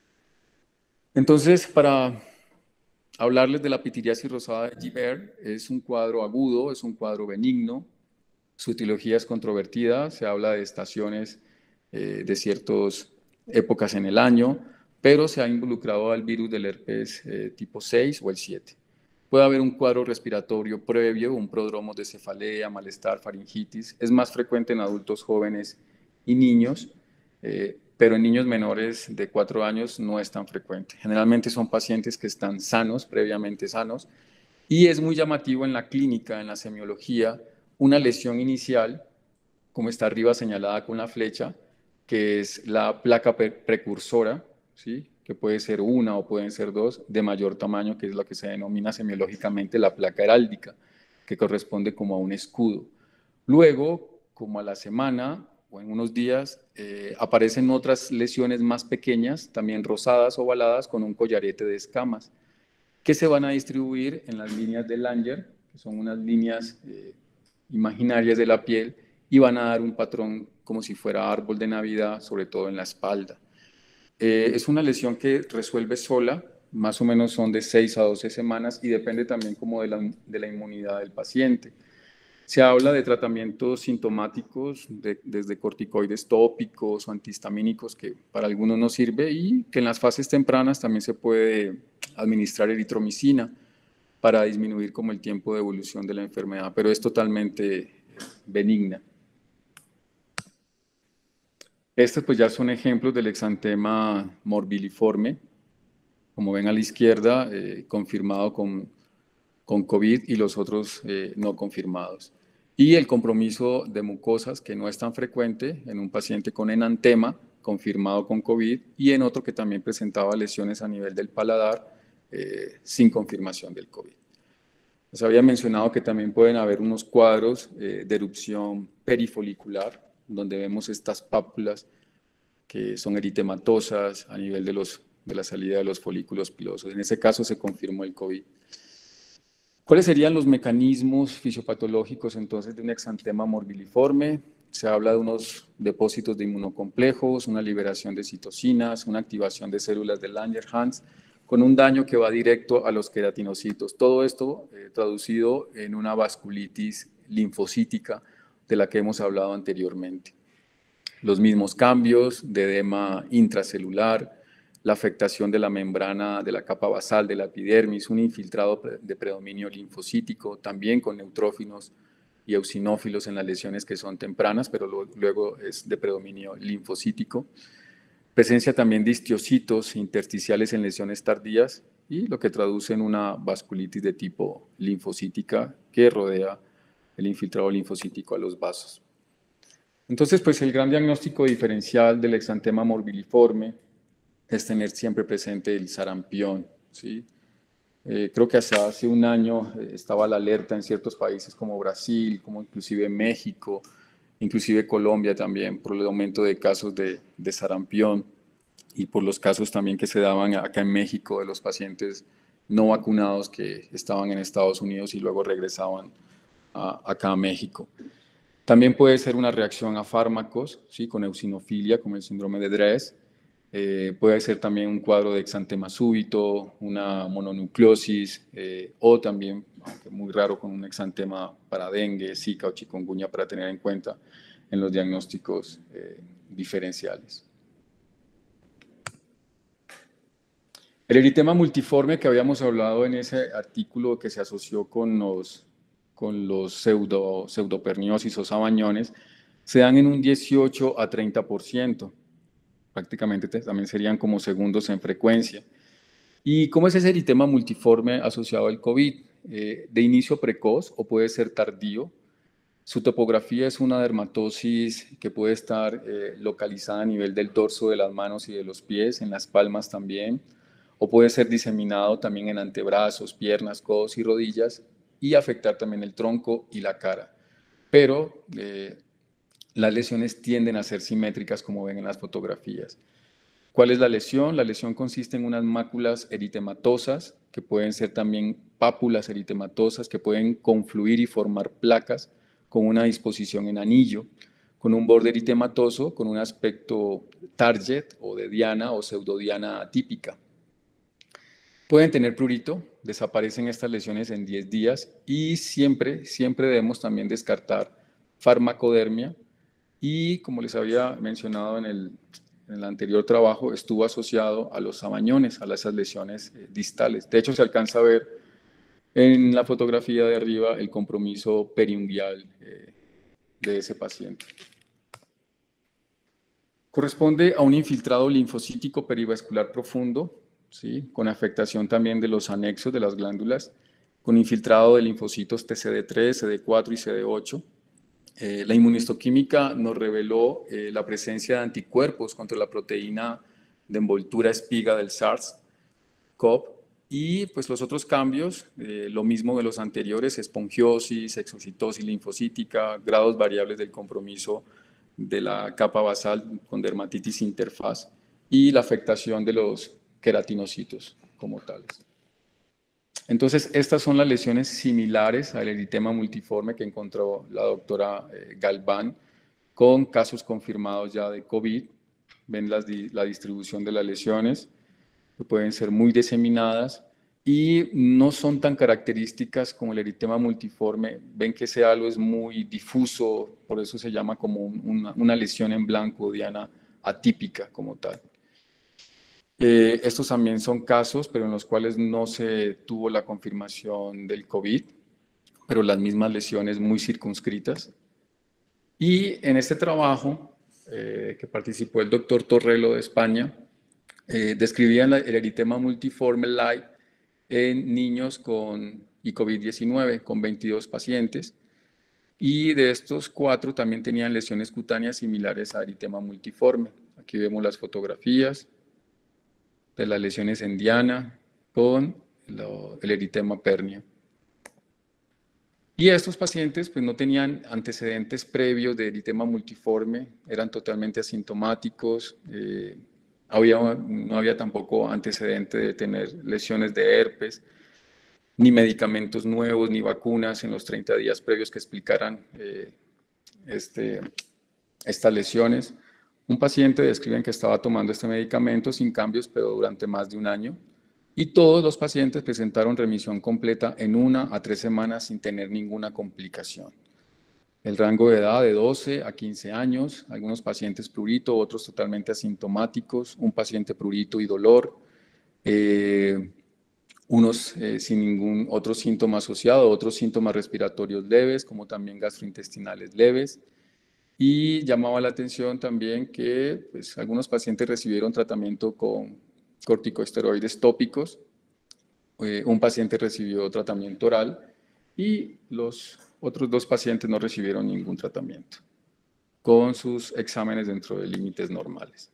Entonces, para hablarles de la pitiriasis rosada de Gibert, es un cuadro agudo, es un cuadro benigno. Su etiología es controvertida, se habla de estaciones eh, de ciertas épocas en el año, pero se ha involucrado al virus del herpes eh, tipo seis o el siete. Puede haber un cuadro respiratorio previo, un prodromo de cefalea, malestar, faringitis. Es más frecuente en adultos jóvenes y niños, eh, pero en niños menores de cuatro años no es tan frecuente. Generalmente son pacientes que están sanos, previamente sanos, y es muy llamativo en la clínica, en la semiología, una lesión inicial, como está arriba señalada con la flecha, que es la placa precursora, ¿sí? Que puede ser una o pueden ser dos, de mayor tamaño, que es lo que se denomina semiológicamente la placa heráldica, que corresponde como a un escudo. Luego, como a la semana o en unos días, eh, aparecen otras lesiones más pequeñas, también rosadas o ovaladas, con un collarete de escamas, que se van a distribuir en las líneas de Langer, que son unas líneas eh, imaginarias de la piel, y van a dar un patrón como si fuera árbol de Navidad, sobre todo en la espalda. Eh, es una lesión que resuelve sola, más o menos son de seis a doce semanas y depende también como de la, de la inmunidad del paciente. Se habla de tratamientos sintomáticos, de, desde corticoides tópicos o antihistamínicos, que para algunos no sirve, y que en las fases tempranas también se puede administrar eritromicina para disminuir como el tiempo de evolución de la enfermedad, pero es totalmente benigna. Estos pues ya son ejemplos del exantema morbiliforme, como ven a la izquierda, eh, confirmado con, con COVID y los otros eh, no confirmados. Y el compromiso de mucosas, que no es tan frecuente en un paciente con enantema, confirmado con COVID, y en otro que también presentaba lesiones a nivel del paladar, eh, sin confirmación del COVID. Les había mencionado que también pueden haber unos cuadros eh, de erupción perifolicular, donde vemos estas pápulas que son eritematosas a nivel de, los, de la salida de los folículos pilosos. En ese caso se confirmó el COVID. ¿Cuáles serían los mecanismos fisiopatológicos entonces de un exantema morbiliforme? Se habla de unos depósitos de inmunocomplejos, una liberación de citocinas, una activación de células de Langerhans, con un daño que va directo a los queratinocitos. Todo esto eh, traducido en una vasculitis linfocítica de la que hemos hablado anteriormente. Los mismos cambios de edema intracelular, la afectación de la membrana de la capa basal de la epidermis, un infiltrado de predominio linfocítico, también con neutrófilos y eosinófilos en las lesiones que son tempranas, pero luego es de predominio linfocítico. Presencia también de histiocitos intersticiales en lesiones tardías y lo que traduce en una vasculitis de tipo linfocítica que rodea el infiltrado linfocítico a los vasos. Entonces, pues el gran diagnóstico diferencial del exantema morbiliforme es tener siempre presente el sarampión, ¿sí? Eh, creo que hasta hace un año eh, estaba la alerta en ciertos países como Brasil, como inclusive México, inclusive Colombia también, por el aumento de casos de, de sarampión y por los casos también que se daban acá en México de los pacientes no vacunados que estaban en Estados Unidos y luego regresaban a, acá a México. También puede ser una reacción a fármacos, ¿sí? Con eosinofilia, como el síndrome de Dres. Eh, puede ser también un cuadro de exantema súbito, una mononucleosis, eh, o también, aunque muy raro, con un exantema para dengue, zika o chikungunya para tener en cuenta en los diagnósticos eh, diferenciales. El eritema multiforme que habíamos hablado en ese artículo que se asoció con los, con los pseudo, pseudoperniosis o sabañones, se dan en un dieciocho a treinta por ciento. Prácticamente también serían como segundos en frecuencia. ¿Y cómo es ese eritema multiforme asociado al COVID? Eh, de inicio precoz o puede ser tardío. Su topografía es una dermatosis que puede estar eh, localizada a nivel del dorso de las manos y de los pies, en las palmas también, o puede ser diseminado también en antebrazos, piernas, codos y rodillas, y afectar también el tronco y la cara. Pero eh, las lesiones tienden a ser simétricas, como ven en las fotografías. ¿Cuál es la lesión? La lesión consiste en unas máculas eritematosas, que pueden ser también pápulas eritematosas, que pueden confluir y formar placas con una disposición en anillo, con un borde eritematoso, con un aspecto target o de diana o pseudodiana atípica. Pueden tener prurito, desaparecen estas lesiones en diez días y siempre, siempre debemos también descartar farmacodermia y, como les había mencionado en el, en el anterior trabajo, estuvo asociado a los sabañones, a esas lesiones eh, distales. De hecho, se alcanza a ver en la fotografía de arriba el compromiso periunguial eh, de ese paciente. Corresponde a un infiltrado linfocítico perivascular profundo, ¿sí? Con afectación también de los anexos de las glándulas, con infiltrado de linfocitos T C D tres, C D cuatro y C D ocho. Eh, la inmunistoquímica nos reveló eh, la presencia de anticuerpos contra la proteína de envoltura espiga del SARS-CoV y pues los otros cambios, eh, lo mismo de los anteriores, esponjiosis, exocitosis linfocítica, grados variables del compromiso de la capa basal con dermatitis interfaz y la afectación de los queratinocitos como tales. Entonces, estas son las lesiones similares al eritema multiforme que encontró la doctora eh, Galván con casos confirmados ya de COVID. Ven las, la distribución de las lesiones. que pueden ser muy diseminadas y no son tan características como el eritema multiforme. Ven que ese halo es muy difuso, por eso se llama como una, una lesión en blanco, diana, atípica como tal. Eh, estos también son casos, pero en los cuales no se tuvo la confirmación del COVID, pero las mismas lesiones muy circunscritas. Y en este trabajo, eh, que participó el doctor Torrello de España, eh, describían el eritema multiforme light en niños con y COVID diecinueve, con veintidós pacientes, y de estos cuatro también tenían lesiones cutáneas similares a eritema multiforme. Aquí vemos las fotografías de las lesiones en diana con lo, el eritema pernio. Y estos pacientes pues, no tenían antecedentes previos de eritema multiforme, eran totalmente asintomáticos, eh, había, no había tampoco antecedente de tener lesiones de herpes, ni medicamentos nuevos, ni vacunas en los treinta días previos que explicaran eh, este, estas lesiones. Un paciente describen que estaba tomando este medicamento sin cambios, pero durante más de un año. Y todos los pacientes presentaron remisión completa en una a tres semanas sin tener ninguna complicación. El rango de edad de doce a quince años, algunos pacientes prurito, otros totalmente asintomáticos, un paciente prurito y dolor, eh, unos eh, sin ningún otro síntoma asociado, otros síntomas respiratorios leves, como también gastrointestinales leves. Y llamaba la atención también que pues, algunos pacientes recibieron tratamiento con corticosteroides tópicos, eh, un paciente recibió tratamiento oral y los otros dos pacientes no recibieron ningún tratamiento, con sus exámenes dentro de límites normales.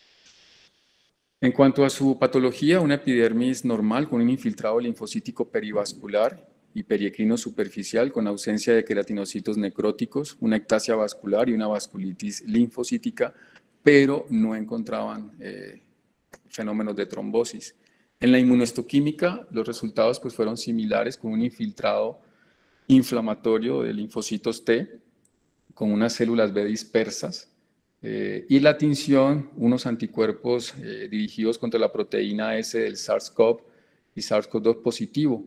En cuanto a su patología, una epidermis normal con un infiltrado linfocítico perivascular y periecrino superficial con ausencia de queratinocitos necróticos, una ectasia vascular y una vasculitis linfocítica, pero no encontraban eh, fenómenos de trombosis. En la inmunohistoquímica, los resultados pues, fueron similares con un infiltrado inflamatorio de linfocitos T, con unas células B dispersas, eh, y la tinción, unos anticuerpos eh, dirigidos contra la proteína S del SARS-CoV y SARS-CoV dos positivo,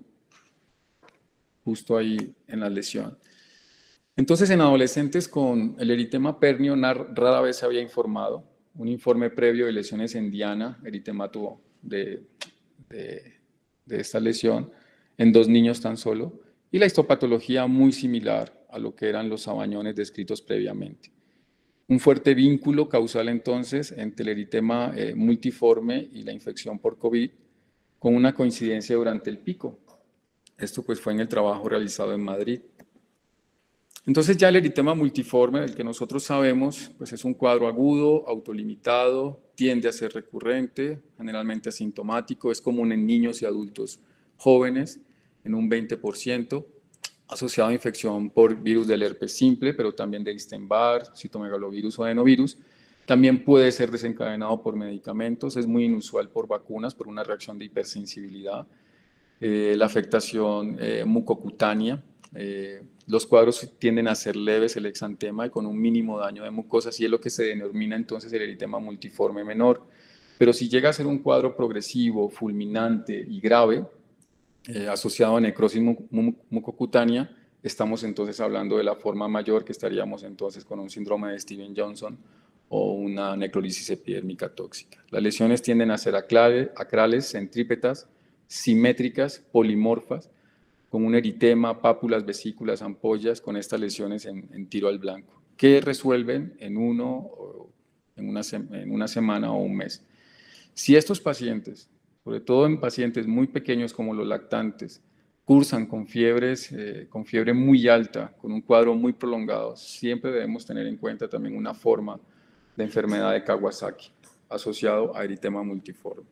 justo ahí en la lesión. Entonces, en adolescentes con el eritema pernio rara vez se había informado. Un informe previo de lesiones en diana, eritemato de, de, de esta lesión, en dos niños tan solo, y la histopatología muy similar a lo que eran los sabañones descritos previamente. Un fuerte vínculo causal entonces entre el eritema eh, multiforme y la infección por COVID, con una coincidencia durante el pico. Esto pues fue en el trabajo realizado en Madrid. Entonces ya el eritema multiforme, del que nosotros sabemos, pues es un cuadro agudo, autolimitado, tiende a ser recurrente, generalmente asintomático, es común en niños y adultos jóvenes, en un veinte por ciento, asociado a infección por virus del herpes simple, pero también de Epstein-Barr, citomegalovirus o adenovirus. También puede ser desencadenado por medicamentos, es muy inusual por vacunas, por una reacción de hipersensibilidad. Eh, la afectación eh, mucocutánea, eh, los cuadros tienden a ser leves, el exantema, y con un mínimo daño de mucosas, y es lo que se denomina entonces el eritema multiforme menor. Pero si llega a ser un cuadro progresivo, fulminante y grave, eh, asociado a necrosis mu mu mucocutánea, estamos entonces hablando de la forma mayor, que estaríamos entonces con un síndrome de Steven-Johnson o una necrolisis epidérmica tóxica. Las lesiones tienden a ser acrales, acrales centrípetas, simétricas, polimorfas, con un eritema, pápulas, vesículas, ampollas, con estas lesiones en, en tiro al blanco, que resuelven en, uno, en, una, en una semana o un mes. Si estos pacientes, sobre todo en pacientes muy pequeños como los lactantes, cursan con fiebres, eh, con fiebre muy alta, con un cuadro muy prolongado, siempre debemos tener en cuenta también una forma de enfermedad de Kawasaki, asociado a eritema multiforme.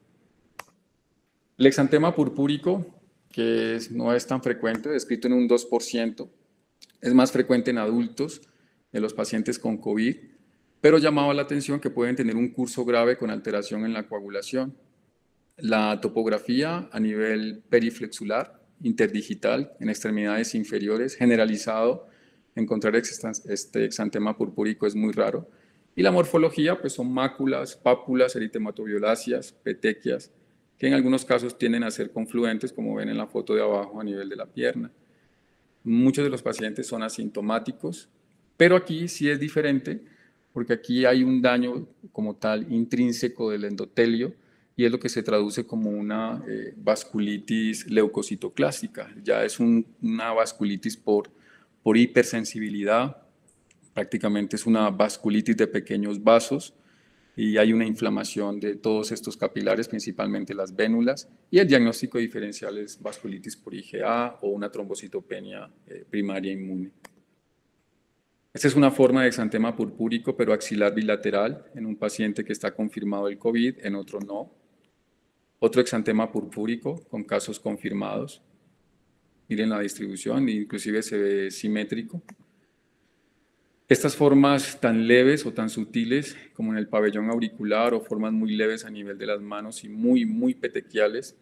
El exantema purpúrico, que es, no es tan frecuente, descrito en un dos por ciento, es más frecuente en adultos, de los pacientes con COVID, pero llamaba la atención que pueden tener un curso grave con alteración en la coagulación. La topografía a nivel periflexular, interdigital, en extremidades inferiores, generalizado, encontrar este exantema purpúrico es muy raro. Y la morfología, pues son máculas, pápulas, eritematoviolaceas, petequias, que en algunos casos tienden a ser confluentes, como ven en la foto de abajo a nivel de la pierna. Muchos de los pacientes son asintomáticos, pero aquí sí es diferente, porque aquí hay un daño como tal intrínseco del endotelio, y es lo que se traduce como una eh, vasculitis leucocitoclástica. Ya es un, una vasculitis por, por hipersensibilidad, prácticamente es una vasculitis de pequeños vasos, y hay una inflamación de todos estos capilares, principalmente las vénulas, y el diagnóstico diferencial es vasculitis por I G A o una trombocitopenia eh, primaria inmune. Esta es una forma de exantema purpúrico, pero axilar bilateral, en un paciente que está confirmado el COVID, en otro no. Otro exantema purpúrico con casos confirmados. Miren la distribución, inclusive se ve simétrico. Estas formas tan leves o tan sutiles como en el pabellón auricular, o formas muy leves a nivel de las manos y muy, muy petequiales.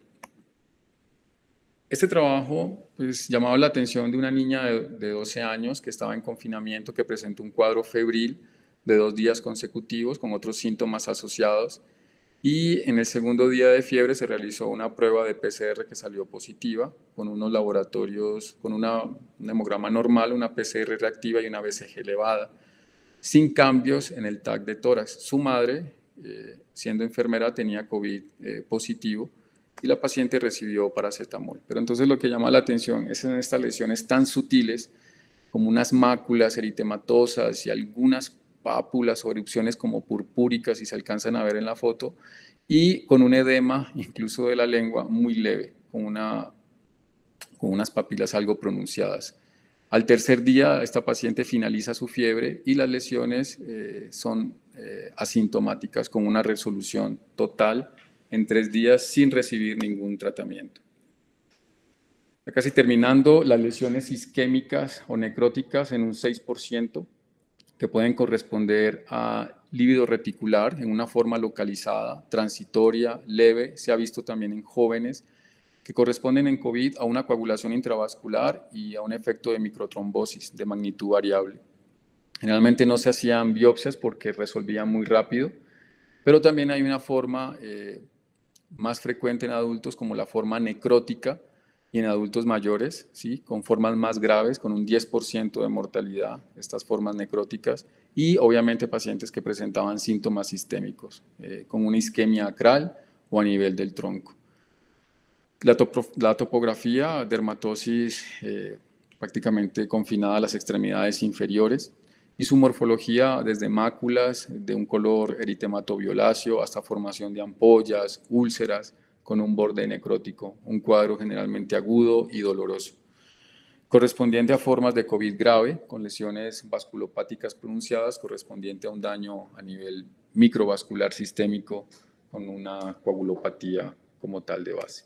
Este trabajo pues, llamaba la atención de una niña de, de doce años que estaba en confinamiento, que presentó un cuadro febril de dos días consecutivos con otros síntomas asociados, y en el segundo día de fiebre se realizó una prueba de P C R que salió positiva, con unos laboratorios, con una, un hemograma normal, una P C R reactiva y una B C G elevada, sin cambios en el T A C de tórax. Su madre, eh, siendo enfermera, tenía COVID eh, positivo, y la paciente recibió paracetamol. Pero entonces lo que llama la atención es en estas lesiones tan sutiles, como unas máculas eritematosas y algunas pápulas o erupciones como purpúricas, si se alcanzan a ver en la foto, y con un edema, incluso de la lengua, muy leve, con, una, con unas papilas algo pronunciadas. Al tercer día, esta paciente finaliza su fiebre y las lesiones eh, son eh, asintomáticas, con una resolución total en tres días sin recibir ningún tratamiento. Ya casi terminando, las lesiones isquémicas o necróticas en un seis por ciento, que pueden corresponder a lívido reticular en una forma localizada, transitoria, leve, se ha visto también en jóvenes, que corresponden en COVID a una coagulación intravascular y a un efecto de microtrombosis de magnitud variable. Generalmente no se hacían biopsias porque resolvían muy rápido, pero también hay una forma eh, más frecuente en adultos, como la forma necrótica, y en adultos mayores, ¿sí? Con formas más graves, con un diez por ciento de mortalidad, estas formas necróticas, y obviamente pacientes que presentaban síntomas sistémicos, eh, con una isquemia acral o a nivel del tronco. La, topo, la topografía, dermatosis eh, prácticamente confinada a las extremidades inferiores, y su morfología desde máculas de un color eritemato violáceo hasta formación de ampollas, úlceras con un borde necrótico, un cuadro generalmente agudo y doloroso, correspondiente a formas de COVID grave con lesiones vasculopáticas pronunciadas, correspondiente a un daño a nivel microvascular sistémico con una coagulopatía como tal de base.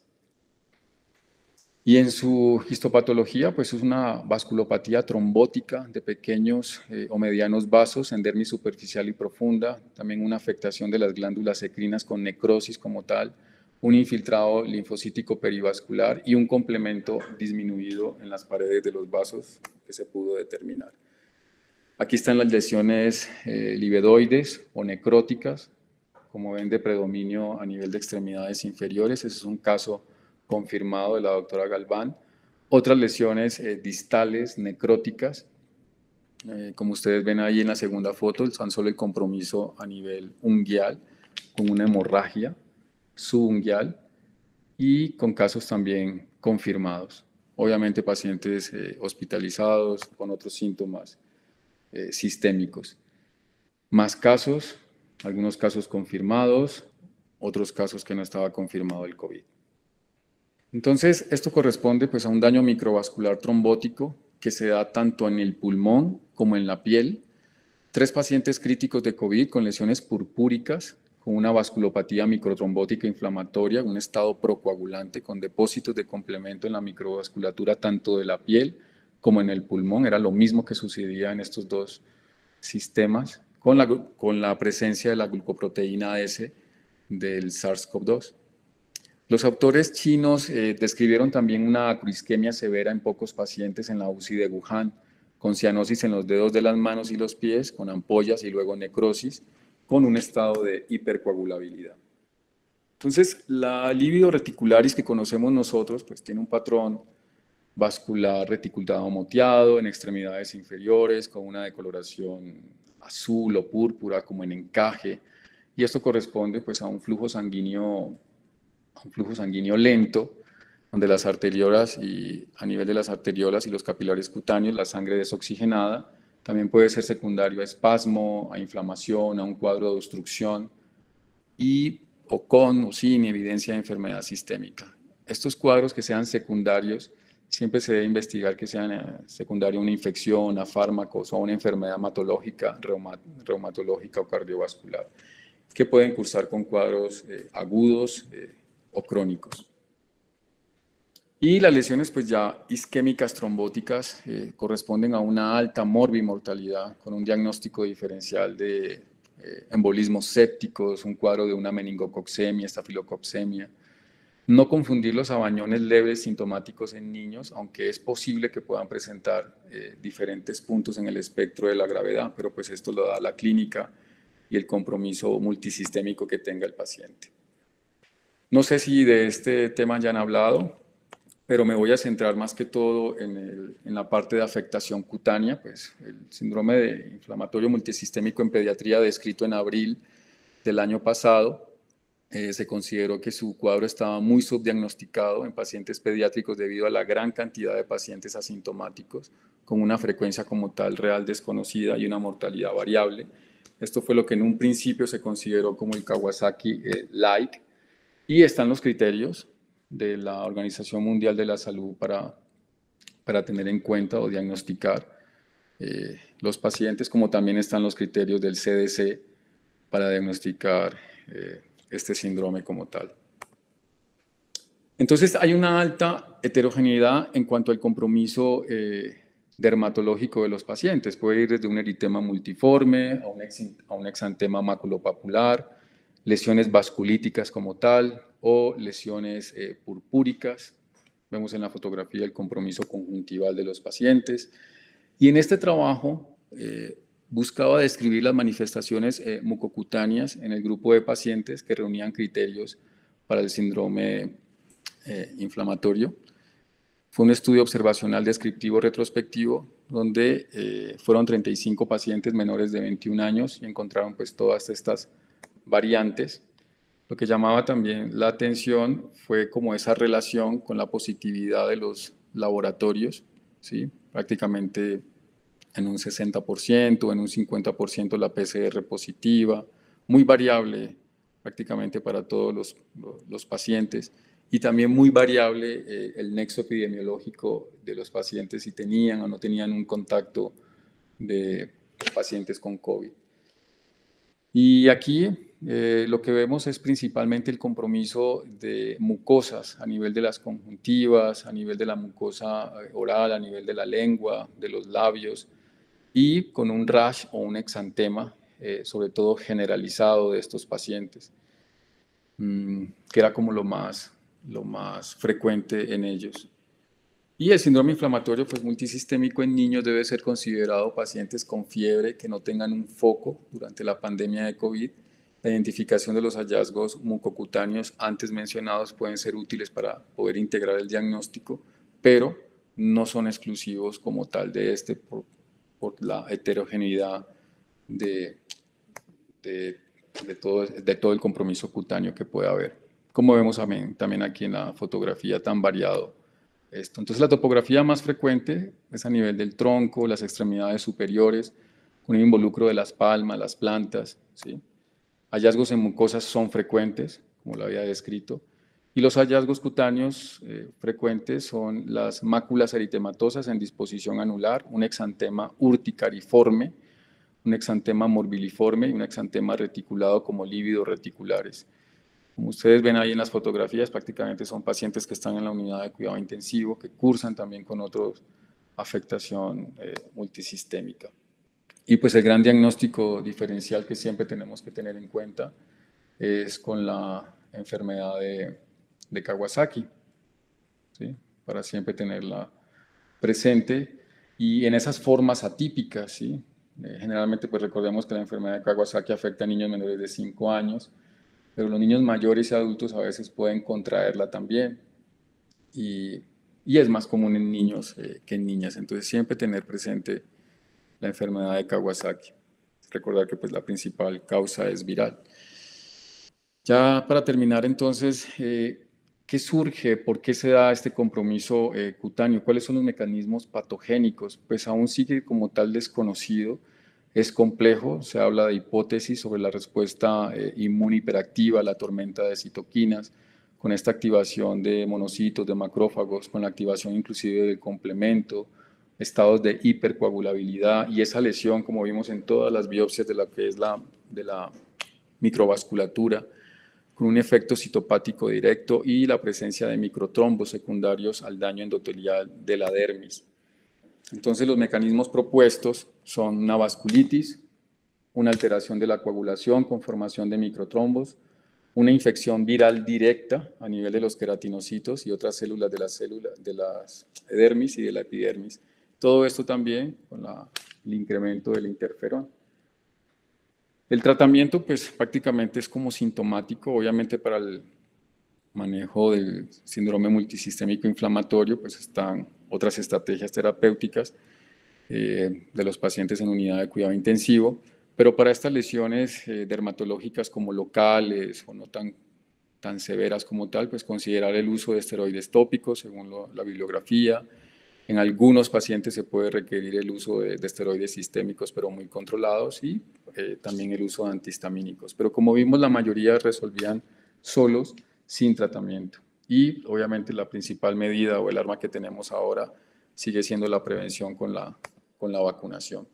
Y en su histopatología, pues es una vasculopatía trombótica de pequeños eh, o medianos vasos en dermis superficial y profunda, también una afectación de las glándulas ecrinas con necrosis como tal, un infiltrado linfocítico perivascular y un complemento disminuido en las paredes de los vasos que se pudo determinar. Aquí están las lesiones eh, livedoides o necróticas, como ven, de predominio a nivel de extremidades inferiores. Ese es un caso confirmado de la doctora Galván. Otras lesiones eh, distales, necróticas, eh, como ustedes ven ahí en la segunda foto, tan solo el compromiso a nivel unguial, con una hemorragia subunguial y con casos también confirmados. Obviamente pacientes eh, hospitalizados con otros síntomas eh, sistémicos. Más casos, algunos casos confirmados, otros casos que no estaba confirmado el COVID. Entonces, esto corresponde pues, a un daño microvascular trombótico que se da tanto en el pulmón como en la piel. Tres pacientes críticos de COVID con lesiones purpúricas, con una vasculopatía microtrombótica inflamatoria, un estado procoagulante con depósitos de complemento en la microvasculatura tanto de la piel como en el pulmón. Era lo mismo que sucedía en estos dos sistemas, con la, con la presencia de la glucoproteína S del SARS CoV dos. Los autores chinos eh, describieron también una acroisquemia severa en pocos pacientes en la U C I de Wuhan, con cianosis en los dedos de las manos y los pies, con ampollas y luego necrosis, con un estado de hipercoagulabilidad. Entonces, la libido reticularis que conocemos nosotros, pues tiene un patrón vascular reticulado moteado en extremidades inferiores con una decoloración azul o púrpura como en encaje, y esto corresponde pues a un flujo sanguíneo, a un flujo sanguíneo lento, donde las arteriolas y a nivel de las arteriolas y los capilares cutáneos la sangre desoxigenada también puede ser secundario a espasmo, a inflamación, a un cuadro de obstrucción y o con o sin evidencia de enfermedad sistémica. Estos cuadros que sean secundarios, siempre se debe investigar que sean secundarios a una infección, a fármacos o a una enfermedad hematológica, reumatológica o cardiovascular, que pueden cursar con cuadros eh, agudos eh, o crónicos. Y las lesiones pues ya isquémicas trombóticas eh, corresponden a una alta morbimortalidad con un diagnóstico diferencial de eh, embolismos sépticos, un cuadro de una meningococcemia, estafilococcemia. No confundir los abañones leves sintomáticos en niños, aunque es posible que puedan presentar eh, diferentes puntos en el espectro de la gravedad, pero pues esto lo da la clínica y el compromiso multisistémico que tenga el paciente. No sé si de este tema ya han hablado, pero me voy a centrar más que todo en, el, en la parte de afectación cutánea, pues el síndrome de inflamatorio multisistémico en pediatría descrito en abril del año pasado, eh, se consideró que su cuadro estaba muy subdiagnosticado en pacientes pediátricos debido a la gran cantidad de pacientes asintomáticos, con una frecuencia como tal real desconocida y una mortalidad variable. Esto fue lo que en un principio se consideró como el Kawasaki-like, y están los criterios de la Organización Mundial de la Salud para, para tener en cuenta o diagnosticar eh, los pacientes, como también están los criterios del C D C para diagnosticar eh, este síndrome como tal. Entonces hay una alta heterogeneidad en cuanto al compromiso eh, dermatológico de los pacientes. Puede ir desde un eritema multiforme a un, ex, a un exantema maculopapular, lesiones vasculíticas como tal, o lesiones eh, purpúricas. Vemos en la fotografía el compromiso conjuntival de los pacientes. Y en este trabajo eh, buscaba describir las manifestaciones eh, mucocutáneas en el grupo de pacientes que reunían criterios para el síndrome eh, inflamatorio. Fue un estudio observacional descriptivo retrospectivo donde eh, fueron treinta y cinco pacientes menores de veintiún años y encontraron pues todas estas variantes. Lo que llamaba también la atención fue como esa relación con la positividad de los laboratorios, ¿sí? Prácticamente en un sesenta por ciento, en un cincuenta por ciento la P C R positiva, muy variable prácticamente para todos los, los pacientes, y también muy variable eh, el nexo epidemiológico de los pacientes si tenían o no tenían un contacto de pacientes con COVID. Y aquí eh, lo que vemos es principalmente el compromiso de mucosas a nivel de las conjuntivas, a nivel de la mucosa oral, a nivel de la lengua, de los labios, y con un rash o un exantema, eh, sobre todo generalizado de estos pacientes, mmm, que era como lo más, lo más frecuente en ellos. Y el síndrome inflamatorio pues, multisistémico en niños debe ser considerado pacientes con fiebre que no tengan un foco durante la pandemia de COVID. La identificación de los hallazgos mucocutáneos antes mencionados pueden ser útiles para poder integrar el diagnóstico, pero no son exclusivos como tal de este por, por la heterogeneidad de, de, de, todo, de todo el compromiso cutáneo que puede haber. Como vemos también, también aquí en la fotografía tan variado esto. Entonces la topografía más frecuente es a nivel del tronco, las extremidades superiores, con el involucro de las palmas, las plantas, ¿sí? Hallazgos en mucosas son frecuentes, como lo había descrito, y los hallazgos cutáneos eh, frecuentes son las máculas eritematosas en disposición anular, un exantema urticariforme, un exantema morbiliforme y un exantema reticulado como lívidos reticulares. Como ustedes ven ahí en las fotografías, prácticamente son pacientes que están en la unidad de cuidado intensivo, que cursan también con otra afectación eh, multisistémica. Y pues el gran diagnóstico diferencial que siempre tenemos que tener en cuenta es con la enfermedad de, de Kawasaki, ¿sí? Para siempre tenerla presente. Y en esas formas atípicas, ¿sí? Eh, generalmente pues recordemos que la enfermedad de Kawasaki afecta a niños menores de cinco años, pero los niños mayores y adultos a veces pueden contraerla también. Y, y es más común en niños eh, que en niñas. Entonces, siempre tener presente la enfermedad de Kawasaki. Recordar que pues, la principal causa es viral. Ya para terminar, entonces, eh, ¿qué surge? ¿Por qué se da este compromiso eh, cutáneo? ¿Cuáles son los mecanismos patogénicos? Pues aún sigue como tal desconocido. Es complejo, se habla de hipótesis sobre la respuesta eh, inmune hiperactiva, la tormenta de citoquinas, con esta activación de monocitos, de macrófagos, con la activación inclusive del complemento, estados de hipercoagulabilidad y esa lesión, como vimos en todas las biopsias de la que es la, de la microvasculatura, con un efecto citopático directo y la presencia de microtrombos secundarios al daño endotelial de la dermis. Entonces, los mecanismos propuestos son una vasculitis, una alteración de la coagulación con formación de microtrombos, una infección viral directa a nivel de los queratinocitos y otras células de las células de las dermis y de la epidermis. Todo esto también con la, el incremento del interferón. El tratamiento, pues prácticamente es como sintomático, obviamente para el manejo del síndrome multisistémico inflamatorio, pues están otras estrategias terapéuticas eh, de los pacientes en unidad de cuidado intensivo, pero para estas lesiones eh, dermatológicas como locales o no tan, tan severas como tal, pues considerar el uso de esteroides tópicos según lo, la bibliografía. En algunos pacientes se puede requerir el uso de, de esteroides sistémicos, pero muy controlados, y eh, también el uso de antihistamínicos. Pero como vimos, la mayoría resolvían solos, sin tratamiento. Y obviamente la principal medida o el arma que tenemos ahora sigue siendo la prevención con la, con la vacunación.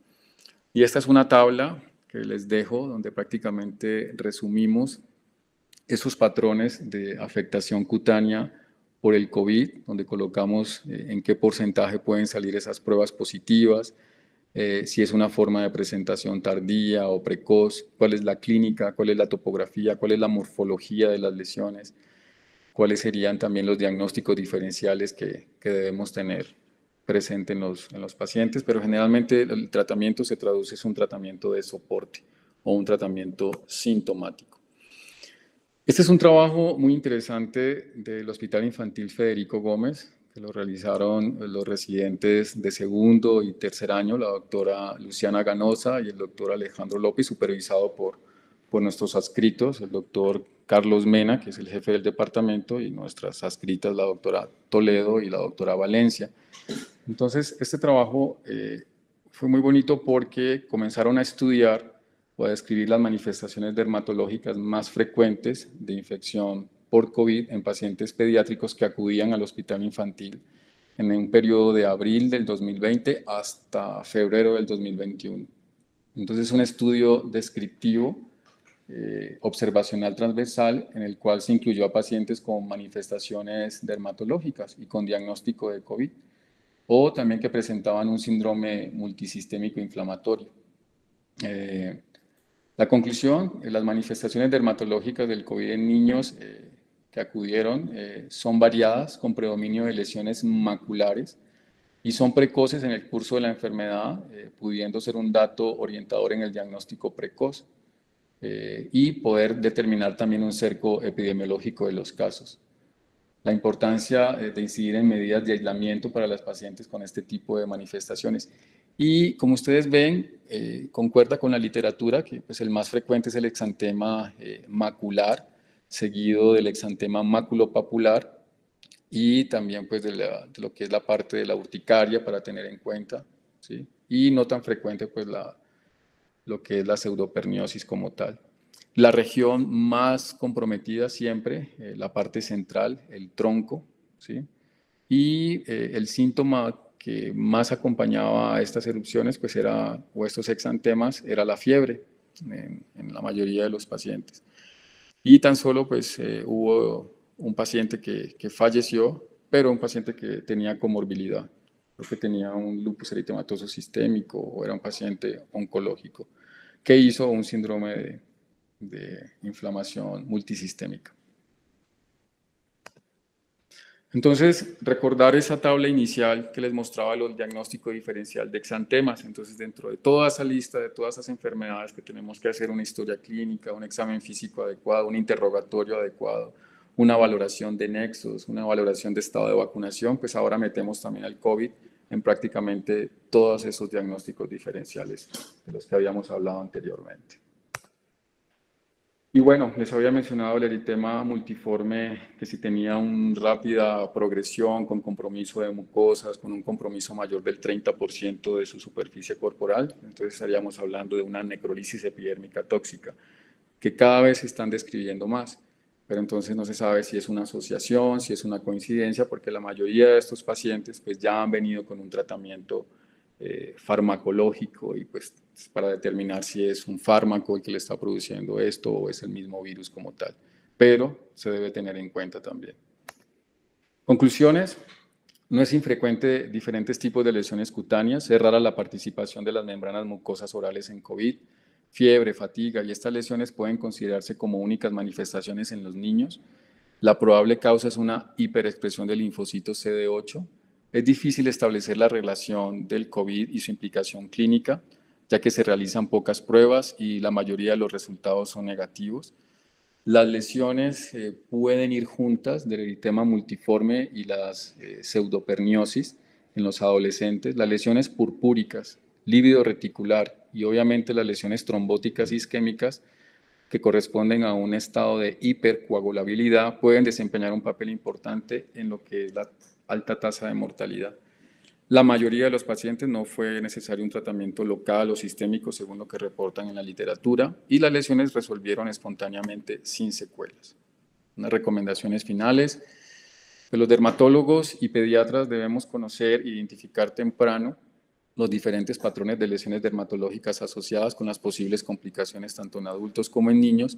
Y esta es una tabla que les dejo, donde prácticamente resumimos esos patrones de afectación cutánea por el COVID, donde colocamos eh, en qué porcentaje pueden salir esas pruebas positivas, eh, si es una forma de presentación tardía o precoz, cuál es la clínica, cuál es la topografía, cuál es la morfología de las lesiones, cuáles serían también los diagnósticos diferenciales que, que debemos tener presente en los, en los pacientes, pero generalmente el tratamiento se traduce en un tratamiento de soporte o un tratamiento sintomático. Este es un trabajo muy interesante del Hospital Infantil Federico Gómez, que lo realizaron los residentes de segundo y tercer año, la doctora Luciana Ganosa y el doctor Alejandro López, supervisado por, por nuestros adscritos, el doctor Carlos Mena, que es el jefe del departamento, y nuestras adscritas, la doctora Toledo y la doctora Valencia. Entonces, este trabajo eh, fue muy bonito porque comenzaron a estudiar o a describir las manifestaciones dermatológicas más frecuentes de infección por COVID en pacientes pediátricos que acudían al hospital infantil en un periodo de abril del dos mil veinte hasta febrero del dos mil veintiuno. Entonces, es un estudio descriptivo, eh, observacional transversal, en el cual se incluyó a pacientes con manifestaciones dermatológicas y con diagnóstico de COVID, o también que presentaban un síndrome multisistémico inflamatorio. Eh, La conclusión, las manifestaciones dermatológicas del COVID en niños eh, que acudieron eh, son variadas, con predominio de lesiones maculares, y son precoces en el curso de la enfermedad, eh, pudiendo ser un dato orientador en el diagnóstico precoz eh, y poder determinar también un cerco epidemiológico de los casos. La importancia eh, de incidir en medidas de aislamiento para las pacientes con este tipo de manifestaciones. Y como ustedes ven, eh, concuerda con la literatura que pues, el más frecuente es el exantema eh, macular, seguido del exantema maculopapular y también pues, de, la, de lo que es la parte de la urticaria para tener en cuenta, ¿sí? Y no tan frecuente pues, la, lo que es la pseudoperniosis como tal. La región más comprometida siempre, eh, la parte central, el tronco, ¿sí? Y eh, el síntoma que más acompañaba a estas erupciones, pues era, o estos exantemas, era la fiebre en, en la mayoría de los pacientes. Y tan solo pues eh, hubo un paciente que, que falleció, pero un paciente que tenía comorbilidad, porque tenía un lupus eritematoso sistémico o era un paciente oncológico, que hizo un síndrome de, de inflamación multisistémica. Entonces, recordar esa tabla inicial que les mostraba el diagnóstico diferencial de exantemas. Entonces, dentro de toda esa lista, de todas esas enfermedades que tenemos que hacer una historia clínica, un examen físico adecuado, un interrogatorio adecuado, una valoración de nexos, una valoración de estado de vacunación, pues ahora metemos también al COVID en prácticamente todos esos diagnósticos diferenciales de los que habíamos hablado anteriormente. Y bueno, les había mencionado el eritema multiforme, que si tenía una rápida progresión con compromiso de mucosas, con un compromiso mayor del treinta por ciento de su superficie corporal, entonces estaríamos hablando de una necrólisis epidérmica tóxica, que cada vez se están describiendo más, pero entonces no se sabe si es una asociación, si es una coincidencia, porque la mayoría de estos pacientes pues ya han venido con un tratamiento Eh, farmacológico y pues para determinar si es un fármaco el que le está produciendo esto o es el mismo virus como tal, pero se debe tener en cuenta también. Conclusiones: no es infrecuente diferentes tipos de lesiones cutáneas, es rara la participación de las membranas mucosas orales en COVID, fiebre, fatiga, y estas lesiones pueden considerarse como únicas manifestaciones en los niños. La probable causa es una hiperexpresión del linfocito C D ocho. Es difícil establecer la relación del COVID y su implicación clínica, ya que se realizan pocas pruebas y la mayoría de los resultados son negativos. Las lesiones eh, pueden ir juntas del eritema multiforme y las eh, pseudoperniosis en los adolescentes, las lesiones purpúricas, lívido reticular y obviamente las lesiones trombóticas isquémicas que corresponden a un estado de hipercoagulabilidad pueden desempeñar un papel importante en lo que es la alta tasa de mortalidad. La mayoría de los pacientes no fue necesario un tratamiento local o sistémico, según lo que reportan en la literatura, y las lesiones resolvieron espontáneamente sin secuelas. Unas recomendaciones finales: los dermatólogos y pediatras debemos conocer e identificar temprano los diferentes patrones de lesiones dermatológicas asociadas con las posibles complicaciones tanto en adultos como en niños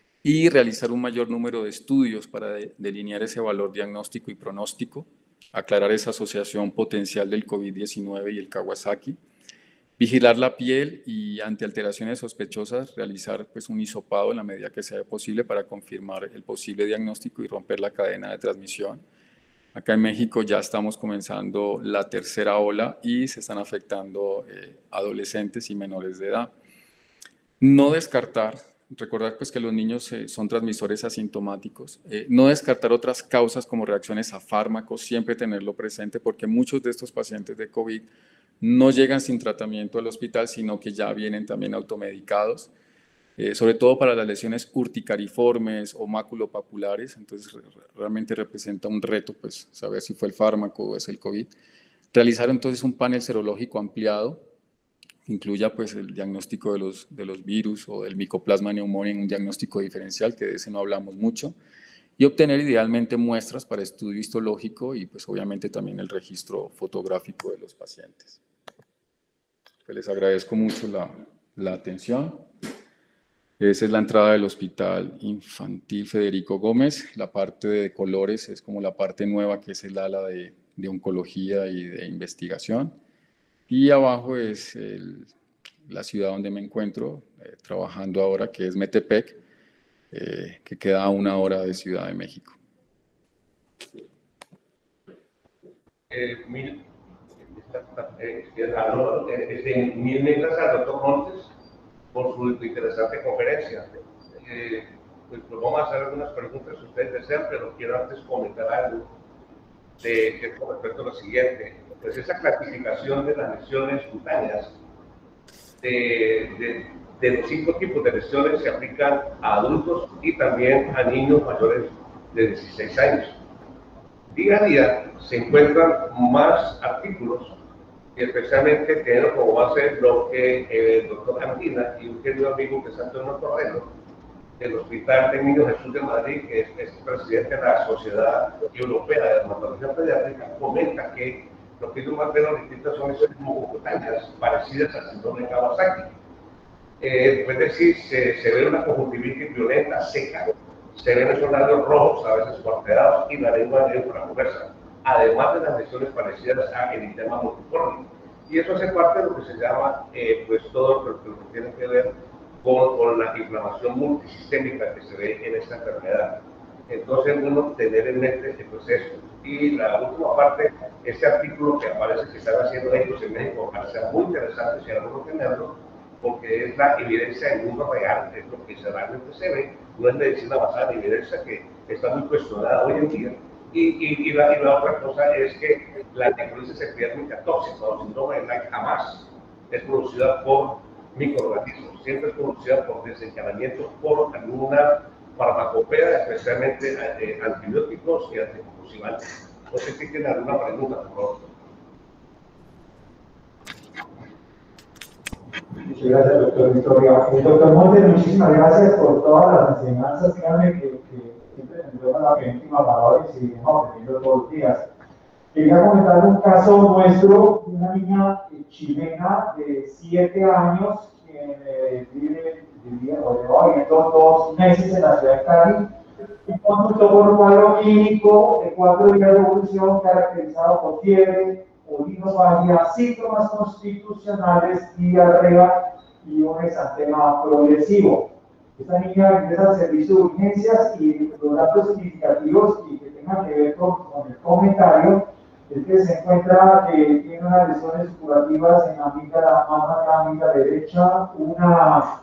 y realizar un mayor número de estudios para delinear ese valor diagnóstico y pronóstico, aclarar esa asociación potencial del COVID diecinueve y el Kawasaki, vigilar la piel y ante alteraciones sospechosas realizar pues, un hisopado en la medida que sea posible para confirmar el posible diagnóstico y romper la cadena de transmisión. Acá en México ya estamos comenzando la tercera ola y se están afectando eh, adolescentes y menores de edad. No descartar, recordar pues que los niños eh, son transmisores asintomáticos, eh, no descartar otras causas como reacciones a fármacos, siempre tenerlo presente porque muchos de estos pacientes de COVID no llegan sin tratamiento al hospital, sino que ya vienen también automedicados. Eh, sobre todo para las lesiones urticariformes o maculopapulares, entonces re realmente representa un reto pues, saber si fue el fármaco o es el COVID. Realizar entonces un panel serológico ampliado, incluya pues, el diagnóstico de los, de los virus o del Mycoplasma pneumoniae en un diagnóstico diferencial, que de ese no hablamos mucho, y obtener idealmente muestras para estudio histológico y pues, obviamente también el registro fotográfico de los pacientes. Pues, les agradezco mucho la, la atención. Esa es la entrada del Hospital Infantil Federico Gómez. La parte de colores es como la parte nueva, que es el ala de, de oncología y de investigación. Y abajo es el, la ciudad donde me encuentro eh, trabajando ahora, que es Metepec, eh, que queda a una hora de Ciudad de México. Eh, mil, eh, eh, mil gracias al doctor Montes por su interesante conferencia. Eh, pues, pues vamos a hacer algunas preguntas si ustedes desean, pero quiero antes comentar algo de, de, con respecto a lo siguiente. Pues esa clasificación de las lesiones cutáneas, de, de, de los cinco tipos de lesiones se aplican a adultos y también a niños mayores de dieciséis años. Día a día se encuentran más artículos, y especialmente teniendo como base lo que el doctor Antina y un querido amigo que es Antonio Torreno, del Hospital de Niños Jesús de Madrid, que es, es presidente de la Sociedad Europea de Dermatología Pediátrica, comenta que los que más ven ahorita son esas mucocutáneas parecidas al síndrome de Kawasaki. Eh, es decir, se, se ve una conjuntivitis violenta, seca, se ven esos labios rojos, a veces cuarteados, y la lengua de por la conversa, además de las lesiones parecidas a eritema multiforme. Y eso hace parte de lo que se llama, eh, pues todo lo que, lo que tiene que ver con, con la inflamación multisistémica que se ve en esta enfermedad. Entonces es bueno tener en mente este proceso. Y la última parte, este artículo que aparece que están haciendo ellos en México, parece muy interesante, si alguno tenerlo, porque es la evidencia del mundo real, es lo que realmente se ve, no es medicina basada en evidencia que está muy cuestionada hoy en día. Y, y, y, la, y la otra cosa es que la necrosis epidérmica tóxica o síndrome de Lyme jamás es producida por microorganismos, siempre es producida por desencadenamiento por alguna farmacopea, especialmente eh, antibióticos y anticonvulsivantes. No sé si tienen alguna pregunta, por favor. Muchas gracias, doctor Victoria. Eh, doctor Montes, muchísimas gracias por todas las enseñanzas. Créanme que, que siempre nos vemos la penúltima valor y seguimos aprendiendo todos los días. Quería comentar un caso nuestro de una niña chilena de siete años que eh, vive, vivía o llevaba viviendo dos meses en la ciudad de Cali y consultó por un cuadro clínico de cuatro días de evolución caracterizado por fiebre, orinofagia, síntomas constitucionales, diarrea y un exantema progresivo. Esta niña ingresa al servicio de urgencias y los datos significativos y que tengan que ver con, con el comentario es que se encuentra que tiene unas lesiones supurativas en la amígdala, la amígdala derecha, una,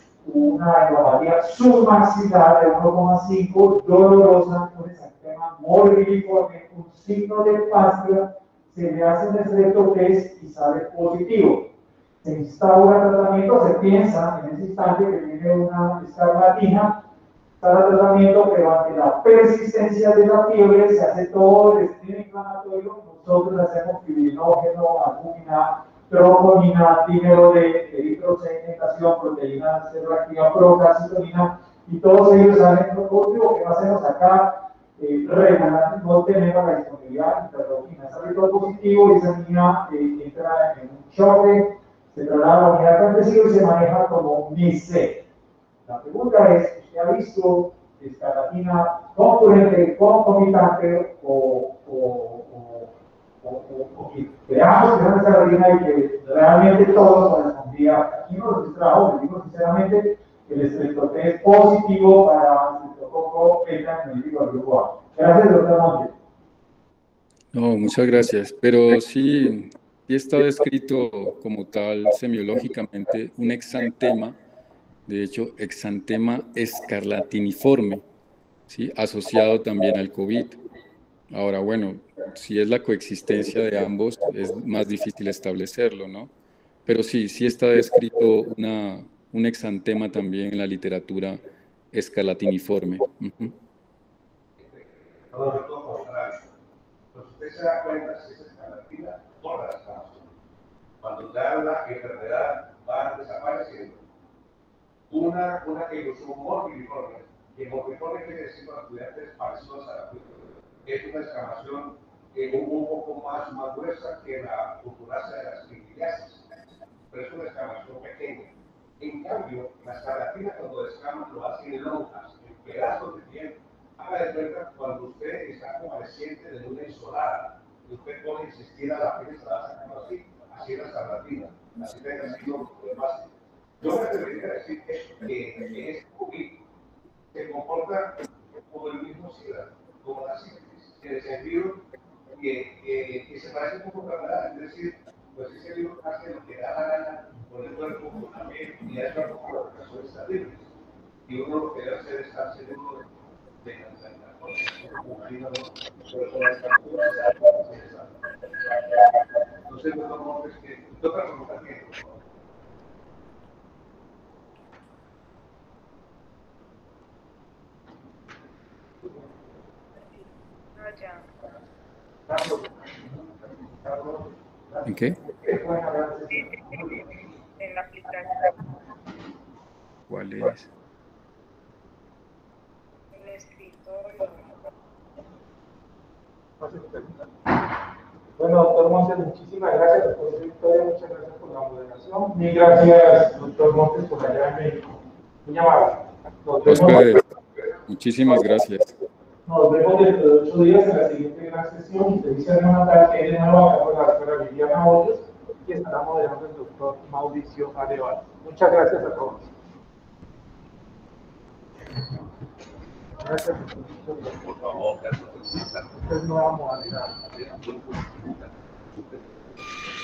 una hemopatía submaxilar de uno coma cinco, dolorosa, un exantema morbilliforme, un signo de fascia, se le hace un electrotest y sale positivo. Se instaura tratamiento, se piensa en ese instante que tiene una escarlatina, para el tratamiento, pero ante la persistencia de la fiebre se hace todo el estudio inflamatorio. Nosotros hacemos fibrinógeno, albúmina, troponina, dímero de eritrocedimentación, proteína C reactiva, procalcitonina, y todos ellos salen positivo. ¿Qué hacemos acá? Eh, regular, no tenemos la disponibilidad de interleuquina, sale todo positivo y esa niña eh, entra en un choque, se traslada a la unidad de acontecido y se maneja como M I C E. La pregunta es, ¿usted ha visto escarlatina concurrente, concomitante o, o, o, o, o, o que veamos que es una escarlatina y que realmente todo correspondía? Aquí no lo trajo, les digo sinceramente, el estreptotest positivo para el estreptococo beta en el grupo A. Gracias, doctor Montes. No, muchas gracias. Pero sí, sí está descrito como tal semiológicamente un exantema, de hecho, exantema escarlatiniforme, ¿sí? Asociado también al COVID. Ahora, bueno, si es la coexistencia de ambos, es más difícil establecerlo, ¿no? Pero sí, sí está descrito una, un exantema también en la literatura escarlatiniforme. Uh-huh. Todo lo contrario. Entonces usted se da cuenta si es escarlatina por la descamación. Cuando ya la enfermedad va desapareciendo, una, una que es un morbilliforme, y el morbilliforme quiere decir para estudiantes parecidos a la tuya. Es una descamación eh, un, un poco más, más gruesa que la culturácea de las quinquiliasis, pero es una descamación pequeña. En cambio, la escarlatina cuando descaman lo hace en lonjas, en pedazos de piel. Haga de cuenta cuando usted está convaleciente de una insolada, y usted pone insistir a la piel y se la va sacando así, así es la escarlatina, así tenga sido más. Yo me atrevería a decir que, que es COVID se comporta como el mismo SIDA, como la sífilis, en el sentido que, que, que se parece un poco a la enfermedad, es decir, pues ese virus hace lo que da la gana con el cuerpo, con la piel, y es una poco de ocasiones terribles. Y uno lo que debe hacer es estar seguro de la enfermedad. Entonces, no tomamos que. Otra pregunta que, por favor. ¿En qué? En la aplicación. ¿Cuál es? El escritorio. Bueno, doctor Montes, muchísimas gracias, doctor Victoria, muchas gracias por la moderación. Mil gracias, doctor Montes, por allá en México. Muy amable. Nos vemos, muchísimas gracias. nos vemos dentro de ocho días en la siguiente gran sesión y servicio neonatal que de nuevo acá por la doctora Viviana Hoyos y estará moderando el doctor Mauricio Arevalo. Muchas gracias a todos. Gracias por su escritorio. Por favor, gracias por estar. Esta es nueva modalidad.